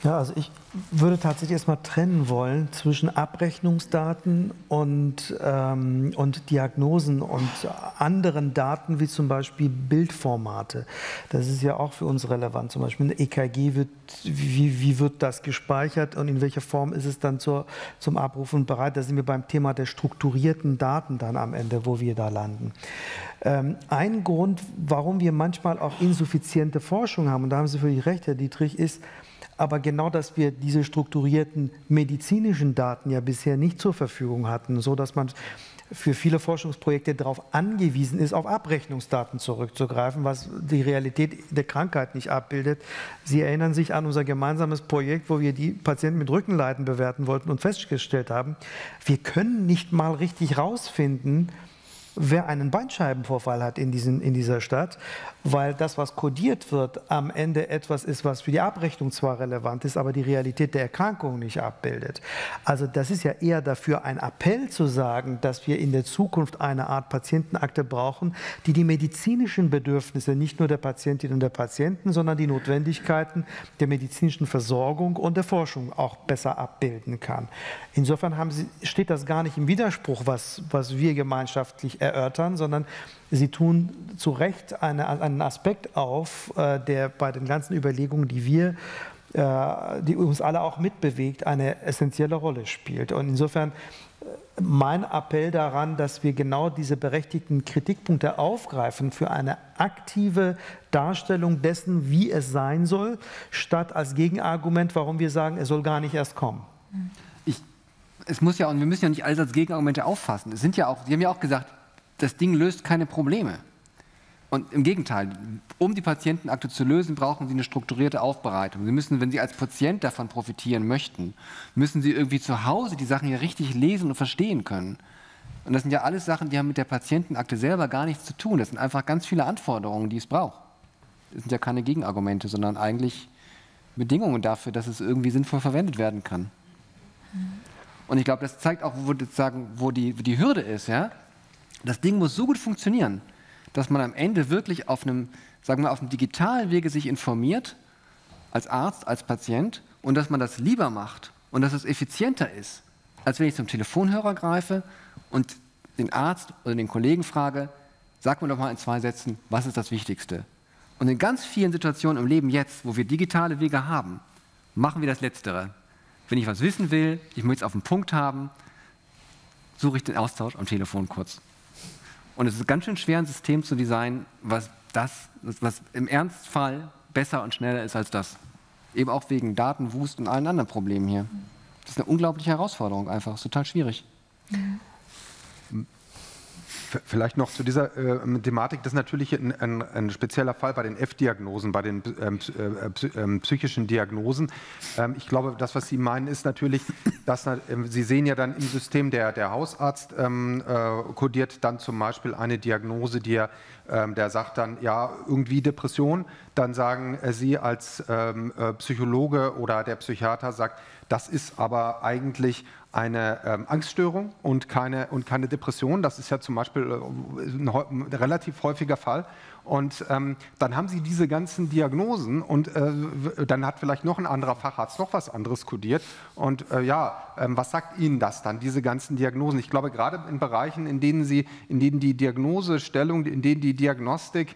Ja, also ich würde tatsächlich erstmal trennen wollen zwischen Abrechnungsdaten und Diagnosen und anderen Daten, wie zum Beispiel Bildformate. Das ist ja auch für uns relevant. Zum Beispiel ein EKG, wie wird das gespeichert und in welcher Form ist es dann zum Abrufen bereit? Da sind wir beim Thema der strukturierten Daten dann am Ende, wo wir da landen. Ein Grund, warum wir manchmal auch insuffiziente Forschung haben, und da haben Sie völlig recht, Herr Dietrich, ist aber genau, dass wir diese strukturierten medizinischen Daten ja bisher nicht zur Verfügung hatten, so dass man für viele Forschungsprojekte darauf angewiesen ist, auf Abrechnungsdaten zurückzugreifen, was die Realität der Krankheit nicht abbildet. Sie erinnern sich an unser gemeinsames Projekt, wo wir die Patienten mit Rückenleiden bewerten wollten und festgestellt haben, wir können nicht mal richtig rausfinden, wer einen Bandscheibenvorfall hat in dieser Stadt, weil das, was kodiert wird, am Ende etwas ist, was für die Abrechnung zwar relevant ist, aber die Realität der Erkrankung nicht abbildet. Also das ist ja eher dafür ein Appell zu sagen, dass wir in der Zukunft eine Art Patientenakte brauchen, die die medizinischen Bedürfnisse nicht nur der Patientinnen und der Patienten, sondern die Notwendigkeiten der medizinischen Versorgung und der Forschung auch besser abbilden kann. Insofern steht das gar nicht im Widerspruch, was wir gemeinschaftlich erörtern, sondern Sie tun zu Recht einen Aspekt auf, der bei den ganzen Überlegungen, die uns alle auch mitbewegt, eine essentielle Rolle spielt. Und insofern mein Appell daran, dass wir genau diese berechtigten Kritikpunkte aufgreifen für eine aktive Darstellung dessen, wie es sein soll, statt als Gegenargument, warum wir sagen, es soll gar nicht erst kommen. Es muss ja, und wir müssen ja nicht alles als Gegenargumente auffassen. Sie haben ja auch gesagt, das Ding löst keine Probleme. Und im Gegenteil, um die Patientenakte zu lösen, brauchen Sie eine strukturierte Aufbereitung. Sie müssen, wenn Sie als Patient davon profitieren möchten, müssen Sie irgendwie zu Hause die Sachen ja richtig lesen und verstehen können. Und das sind ja alles Sachen, die haben mit der Patientenakte selber gar nichts zu tun. Das sind einfach ganz viele Anforderungen, die es braucht. Das sind ja keine Gegenargumente, sondern eigentlich Bedingungen dafür, dass es irgendwie sinnvoll verwendet werden kann. Und ich glaube, das zeigt auch, wo die Hürde ist. Ja? Das Ding muss so gut funktionieren, dass man am Ende wirklich auf einem digitalen Wege sich informiert, als Arzt, als Patient, und dass man das lieber macht und dass es effizienter ist, als wenn ich zum Telefonhörer greife und den Arzt oder den Kollegen frage, sag mir doch mal in 2 Sätzen, was ist das Wichtigste? Und in ganz vielen Situationen im Leben jetzt, wo wir digitale Wege haben, machen wir das Letztere. Wenn ich was wissen will, ich möchte es auf den Punkt haben, suche ich den Austausch am Telefon kurz. Und es ist ganz schön schwer, ein System zu designen, was im Ernstfall besser und schneller ist als das. Eben auch wegen Datenwust und allen anderen Problemen hier. Das ist eine unglaubliche Herausforderung einfach, das ist total schwierig. Vielleicht noch zu dieser Thematik, das ist natürlich ein spezieller Fall bei den F-Diagnosen, bei den psychischen Diagnosen. Ich glaube, das, was Sie meinen, ist natürlich, dass Sie sehen ja dann im System, der Hausarzt kodiert dann zum Beispiel eine Diagnose, der sagt dann, ja, irgendwie Depression, dann sagen Sie als Psychologe oder der Psychiater sagt, das ist aber eigentlich eine Angststörung und keine Depression. Das ist ja zum Beispiel ein relativ häufiger Fall. Und dann haben Sie diese ganzen Diagnosen und dann hat vielleicht noch ein anderer Facharzt noch was anderes kodiert. Und was sagt Ihnen das dann, diese ganzen Diagnosen? Ich glaube, gerade in Bereichen, in denen die Diagnosestellung, in denen die Diagnostik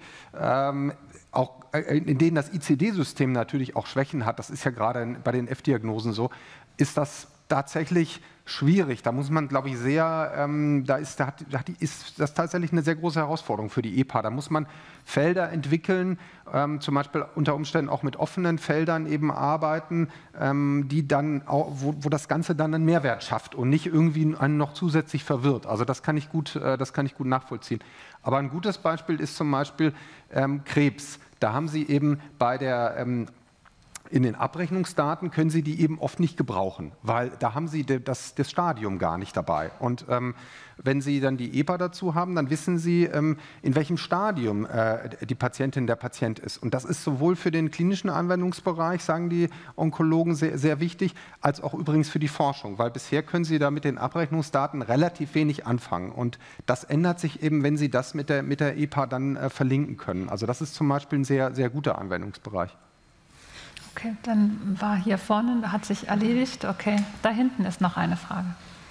in denen das ICD-System natürlich auch Schwächen hat, das ist ja gerade bei den F-Diagnosen so, ist das tatsächlich schwierig. Da muss man, glaube ich, ist das tatsächlich eine sehr große Herausforderung für die EPA. Da muss man Felder entwickeln, zum Beispiel unter Umständen auch mit offenen Feldern eben arbeiten, die dann wo das Ganze dann einen Mehrwert schafft und nicht irgendwie einen noch zusätzlich verwirrt. Also das kann ich gut nachvollziehen. Aber ein gutes Beispiel ist zum Beispiel Krebs. Da haben Sie eben in den Abrechnungsdaten können Sie die eben oft nicht gebrauchen, weil da haben Sie das Stadium gar nicht dabei. Und wenn Sie dann die EPA dazu haben, dann wissen Sie, in welchem Stadium die Patientin, der Patient ist. Und das ist sowohl für den klinischen Anwendungsbereich, sagen die Onkologen, sehr, sehr wichtig, als auch übrigens für die Forschung, weil bisher können Sie da mit den Abrechnungsdaten relativ wenig anfangen. Und das ändert sich eben, wenn Sie das mit der EPA dann verlinken können. Also das ist zum Beispiel ein sehr, sehr guter Anwendungsbereich. Okay, dann war hier vorne, hat sich erledigt. Okay, da hinten ist noch eine Frage.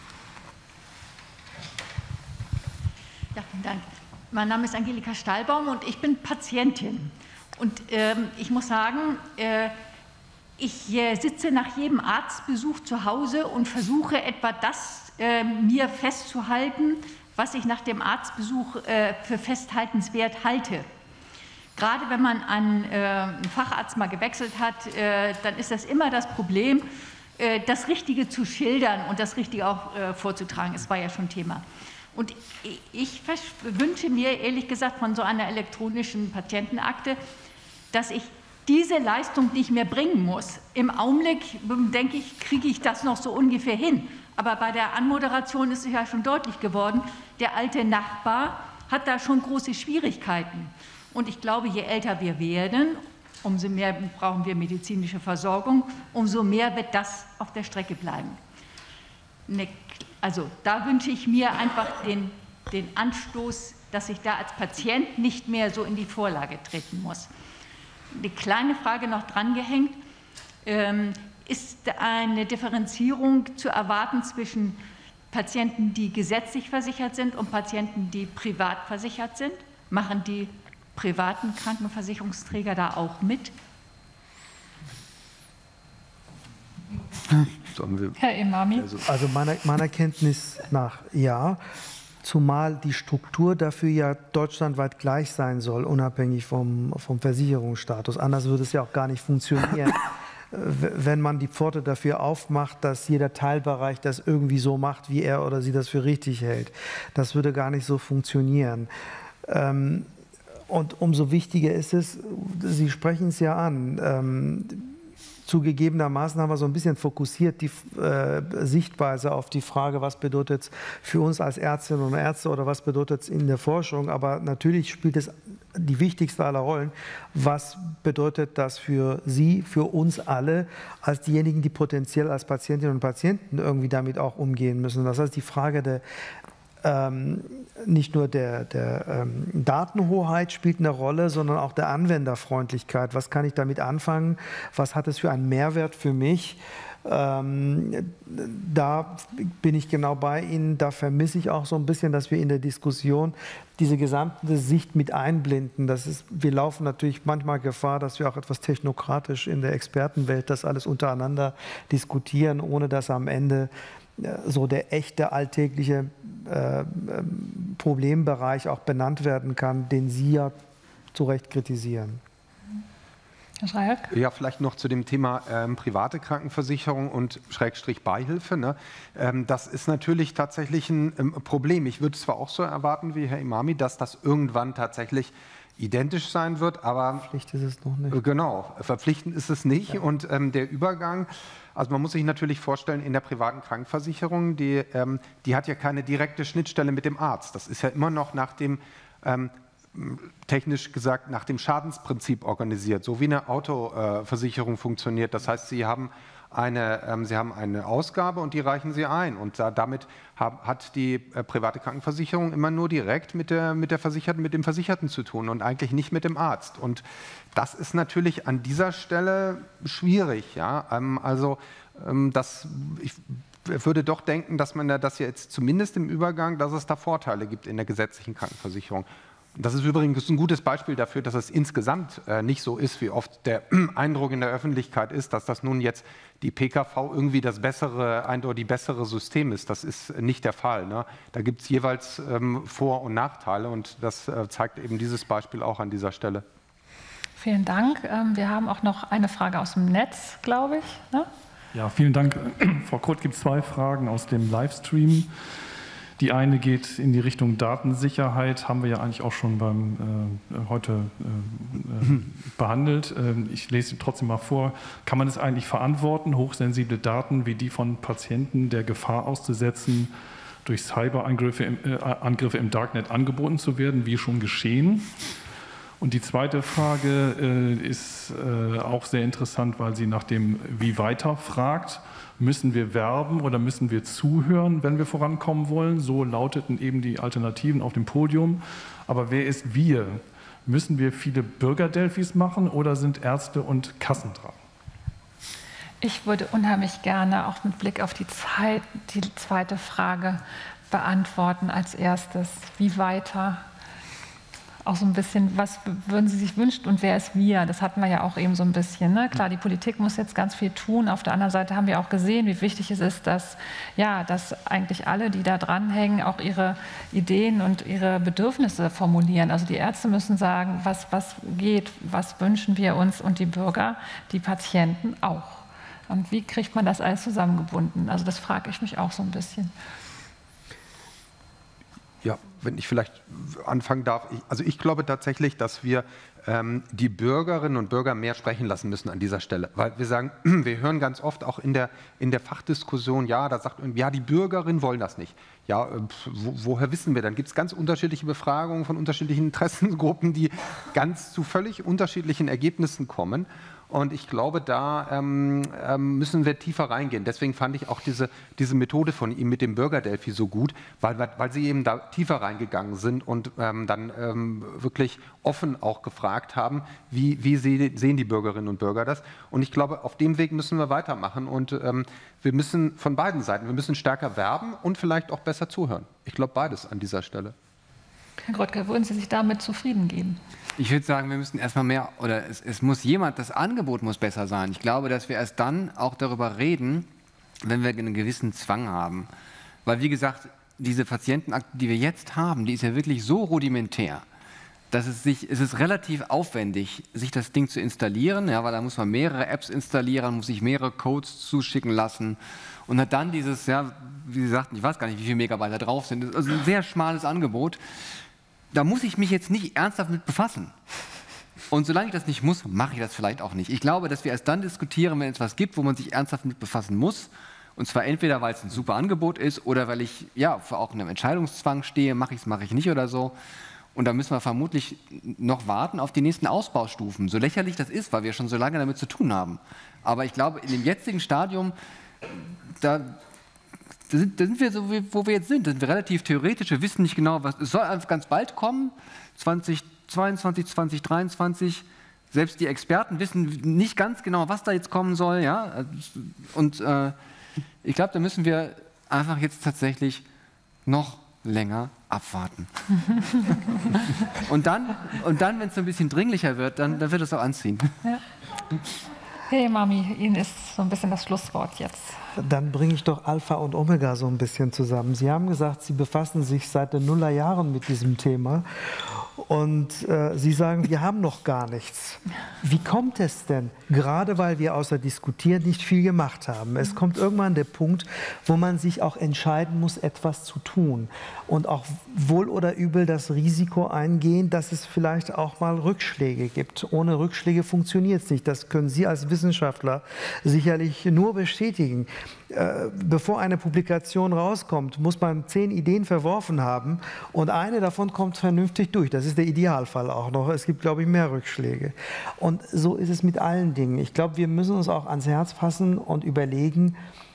Ja, vielen Dank. Mein Name ist Angelika Stahlbaum und ich bin Patientin. Und ich muss sagen, ich sitze nach jedem Arztbesuch zu Hause und versuche etwa das mir festzuhalten, was ich nach dem Arztbesuch für festhaltenswert halte. Gerade wenn man einen Facharzt mal gewechselt hat, dann ist das immer das Problem, das Richtige zu schildern und das Richtige auch vorzutragen. Es war ja schon Thema. Und ich wünsche mir, ehrlich gesagt, von so einer elektronischen Patientenakte, dass ich diese Leistung nicht mehr bringen muss. Im Augenblick, denke ich, kriege ich das noch so ungefähr hin. Aber bei der Anmoderation ist es ja schon deutlich geworden, der alte Nachbar hat da schon große Schwierigkeiten. Und ich glaube, je älter wir werden, umso mehr brauchen wir medizinische Versorgung, umso mehr wird das auf der Strecke bleiben. Also da wünsche ich mir einfach den Anstoß, dass ich da als Patient nicht mehr so in die Vorlage treten muss. Eine kleine Frage noch drangehängt. Ist eine Differenzierung zu erwarten zwischen Patienten, die gesetzlich versichert sind und Patienten, die privat versichert sind? Machen die privaten Krankenversicherungsträger da auch mit? Herr Emami. Also meiner Kenntnis nach ja, zumal die Struktur dafür ja deutschlandweit gleich sein soll, unabhängig vom Versicherungsstatus. Anders würde es ja auch gar nicht funktionieren, wenn man die Pforte dafür aufmacht, dass jeder Teilbereich das irgendwie so macht, wie er oder sie das für richtig hält. Das würde gar nicht so funktionieren. Und umso wichtiger ist es, Sie sprechen es ja an, zugegebenermaßen haben wir so ein bisschen fokussiert die Sichtweise auf die Frage, was bedeutet es für uns als Ärztinnen und Ärzte oder was bedeutet es in der Forschung. Aber natürlich spielt es die wichtigste aller Rollen. Was bedeutet das für Sie, für uns alle, als diejenigen, die potenziell als Patientinnen und Patienten irgendwie damit auch umgehen müssen? Das heißt, die Frage der nicht nur der Datenhoheit spielt eine Rolle, sondern auch der Anwenderfreundlichkeit. Was kann ich damit anfangen? Was hat es für einen Mehrwert für mich? Da bin ich genau bei Ihnen. Da vermisse ich auch so ein bisschen, dass wir in der Diskussion diese gesamte Sicht mit einblinden. Wir laufen natürlich manchmal Gefahr, dass wir auch etwas technokratisch in der Expertenwelt das alles untereinander diskutieren, ohne dass am Ende so der echte alltägliche Problembereich auch benannt werden kann, den Sie ja zu Recht kritisieren. Herr Schreierk? Ja, vielleicht noch zu dem Thema private Krankenversicherung und Schrägstrich Beihilfe. Ne? Das ist natürlich tatsächlich ein Problem. Ich würde zwar auch so erwarten wie Herr Emami, dass das irgendwann tatsächlich identisch sein wird, aber verpflichtend ist es noch nicht. Genau, verpflichtend ist es nicht. Ja. Und der Übergang, also man muss sich natürlich vorstellen, in der privaten Krankenversicherung, die hat ja keine direkte Schnittstelle mit dem Arzt. Das ist ja immer noch nach dem, technisch gesagt, nach dem Schadensprinzip organisiert, so wie eine Autoversicherung funktioniert. Das heißt, Sie haben eine Ausgabe und die reichen Sie ein. Und damit hat die private Krankenversicherung immer nur direkt mit dem Versicherten zu tun und eigentlich nicht mit dem Arzt. Und das ist natürlich an dieser Stelle schwierig. Ja? Ich würde doch denken, dass man das jetzt zumindest im Übergang, dass es da Vorteile gibt in der gesetzlichen Krankenversicherung. Das ist übrigens ein gutes Beispiel dafür, dass es insgesamt nicht so ist, wie oft der Eindruck in der Öffentlichkeit ist, dass das nun jetzt die PKV irgendwie das eindeutig bessere System ist. Das ist nicht der Fall. Ne? Da gibt es jeweils Vor- und Nachteile und das zeigt eben dieses Beispiel auch an dieser Stelle. Vielen Dank. Wir haben auch noch eine Frage aus dem Netz, glaube ich. Ne? Ja, vielen Dank. Frau Kurt, gibt 2 Fragen aus dem Livestream. Die eine geht in die Richtung Datensicherheit, haben wir ja eigentlich auch schon heute behandelt. Ich lese trotzdem mal vor. Kann man es eigentlich verantworten, hochsensible Daten wie die von Patienten der Gefahr auszusetzen, durch Cyberangriffe im Darknet angeboten zu werden, wie schon geschehen? Und die zweite Frage ist auch sehr interessant, weil sie nach dem Wie weiter fragt. Müssen wir werben oder müssen wir zuhören, wenn wir vorankommen wollen? So lauteten eben die Alternativen auf dem Podium. Aber wer ist wir? Müssen wir viele Bürgerdelfis machen oder sind Ärzte und Kassen dran? Ich würde unheimlich gerne auch mit Blick auf die Zeit die zweite Frage beantworten als erstes. Wie weiter? Auch so ein bisschen, was würden Sie sich wünschen und wer ist wir? Das hatten wir ja auch eben so ein bisschen. Ne? Klar, die Politik muss jetzt ganz viel tun. Auf der anderen Seite haben wir auch gesehen, wie wichtig es ist, dass eigentlich alle, die da dranhängen, auch ihre Ideen und ihre Bedürfnisse formulieren. Also die Ärzte müssen sagen, was geht, was wünschen wir uns und die Bürger, die Patienten auch. Und wie kriegt man das alles zusammengebunden? Also das frage ich mich auch so ein bisschen. Ja, wenn ich vielleicht anfangen darf. Also ich glaube tatsächlich, dass wir die Bürgerinnen und Bürger mehr sprechen lassen müssen an dieser Stelle. Weil wir sagen, wir hören ganz oft auch in der Fachdiskussion, ja, da sagt irgendwie, ja, die Bürgerinnen wollen das nicht. Ja, woher wissen wir? Dann gibt es ganz unterschiedliche Befragungen von unterschiedlichen Interessengruppen, die ganz zu völlig unterschiedlichen Ergebnissen kommen. Und ich glaube, da müssen wir tiefer reingehen. Deswegen fand ich auch diese Methode von ihm mit dem Bürgerdelphi so gut, weil sie eben da tiefer reingegangen sind und dann wirklich offen auch gefragt haben, wie sehen die Bürgerinnen und Bürger das. Und ich glaube, auf dem Weg müssen wir weitermachen. Und wir müssen von beiden Seiten, wir müssen stärker werben und vielleicht auch besser zuhören. Ich glaube, beides an dieser Stelle. Herr Gröttger, würden Sie sich damit zufrieden geben? Ich würde sagen, wir müssen erstmal mehr, oder es muss das Angebot muss besser sein. Ich glaube, dass wir erst dann auch darüber reden, wenn wir einen gewissen Zwang haben. Weil, wie gesagt, diese Patientenakte, die wir jetzt haben, die ist ja wirklich so rudimentär, dass es ist relativ aufwendig, sich das Ding zu installieren, ja, weil da muss man mehrere Apps installieren, muss sich mehrere Codes zuschicken lassen und hat dann dieses, ja, wie Sie sagten, ich weiß gar nicht, wie viele Megabyte da drauf sind, also ein sehr schmales Angebot. Da muss ich mich jetzt nicht ernsthaft mit befassen. Und solange ich das nicht muss, mache ich das vielleicht auch nicht. Ich glaube, dass wir erst dann diskutieren, wenn es etwas gibt, wo man sich ernsthaft mit befassen muss. Und zwar entweder, weil es ein super Angebot ist oder weil ich vor auch einem Entscheidungszwang stehe, mache ich nicht oder so. Und da müssen wir vermutlich noch warten auf die nächsten Ausbaustufen. So lächerlich das ist, weil wir schon so lange damit zu tun haben. Aber ich glaube, in dem jetzigen Stadium, da sind wir so, wo wir jetzt sind. Da sind wir relativ theoretisch. Wir wissen nicht genau, was. Es soll einfach ganz bald kommen, 2022, 2023. Selbst die Experten wissen nicht ganz genau, was da jetzt kommen soll. Ja? Und ich glaube, da müssen wir einfach jetzt tatsächlich noch länger abwarten. und dann wenn es so ein bisschen dringlicher wird, dann wird es auch anziehen. Ja. Hey Mami, Ihnen ist so ein bisschen das Schlusswort jetzt. Dann bringe ich doch Alpha und Omega so ein bisschen zusammen. Sie haben gesagt, Sie befassen sich seit den Nullerjahren mit diesem Thema und Sie sagen, wir haben noch gar nichts. Wie kommt es denn? Gerade weil wir außer Diskutieren nicht viel gemacht haben. Es kommt irgendwann der Punkt, wo man sich auch entscheiden muss, etwas zu tun und auch wohl oder übel das Risiko eingehen, dass es vielleicht auch mal Rückschläge gibt. Ohne Rückschläge funktioniert es nicht. Das können Sie als Wissenschaftler sicherlich nur bestätigen. Bevor eine Publikation rauskommt, muss man 10 Ideen verworfen haben und eine davon kommt vernünftig durch. Das ist der Idealfall auch noch. Es gibt, glaube ich, mehr Rückschläge. Und so ist es mit allen Dingen. Ich glaube, wir müssen uns auch ans Herz fassen und überlegen,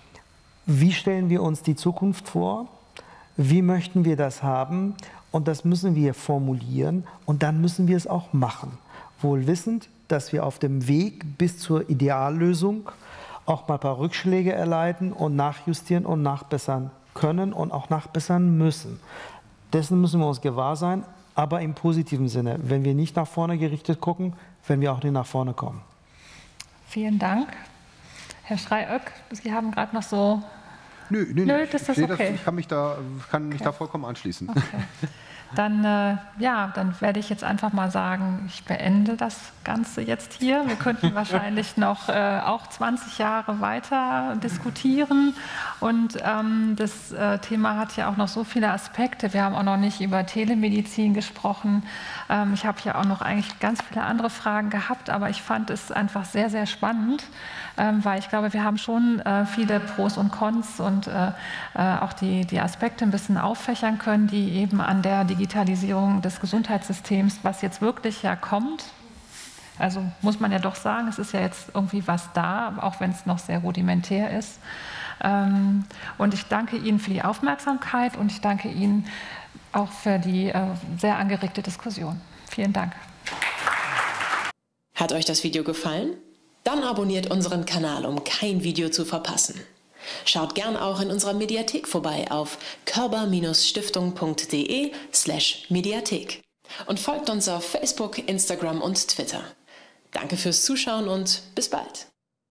wie stellen wir uns die Zukunft vor? Wie möchten wir das haben? Und das müssen wir formulieren und dann müssen wir es auch machen. Wohl wissend, dass wir auf dem Weg bis zur Ideallösung auch mal ein paar Rückschläge erleiden und nachjustieren und nachbessern können und auch nachbessern müssen. Dessen müssen wir uns gewahr sein, aber im positiven Sinne. Wenn wir nicht nach vorne gerichtet gucken, werden wir auch nicht nach vorne kommen. Vielen Dank. Herr Schrey-Oeck, Sie haben gerade noch so... Nö, das ist okay. Ich kann mich da vollkommen anschließen. Okay. Dann werde ich jetzt einfach mal sagen, ich beende das Ganze jetzt hier. Wir könnten wahrscheinlich noch auch 20 Jahre weiter diskutieren. Und das Thema hat ja auch noch so viele Aspekte. Wir haben auch noch nicht über Telemedizin gesprochen. Ich habe ja auch noch eigentlich ganz viele andere Fragen gehabt, aber ich fand es einfach sehr, sehr spannend, weil ich glaube, wir haben schon viele Pros und Cons und auch die Aspekte ein bisschen auffächern können, die eben an der Digitalisierung des Gesundheitssystems, was jetzt wirklich ja kommt, also muss man ja doch sagen, es ist ja jetzt irgendwie was da, auch wenn es noch sehr rudimentär ist. Und ich danke Ihnen für die Aufmerksamkeit und ich danke Ihnen auch für die sehr angeregte Diskussion. Vielen Dank. Hat euch das Video gefallen? Dann abonniert unseren Kanal, um kein Video zu verpassen. Schaut gern auch in unserer Mediathek vorbei auf körber-stiftung.de/Mediathek und folgt uns auf Facebook, Instagram und Twitter. Danke fürs Zuschauen und bis bald.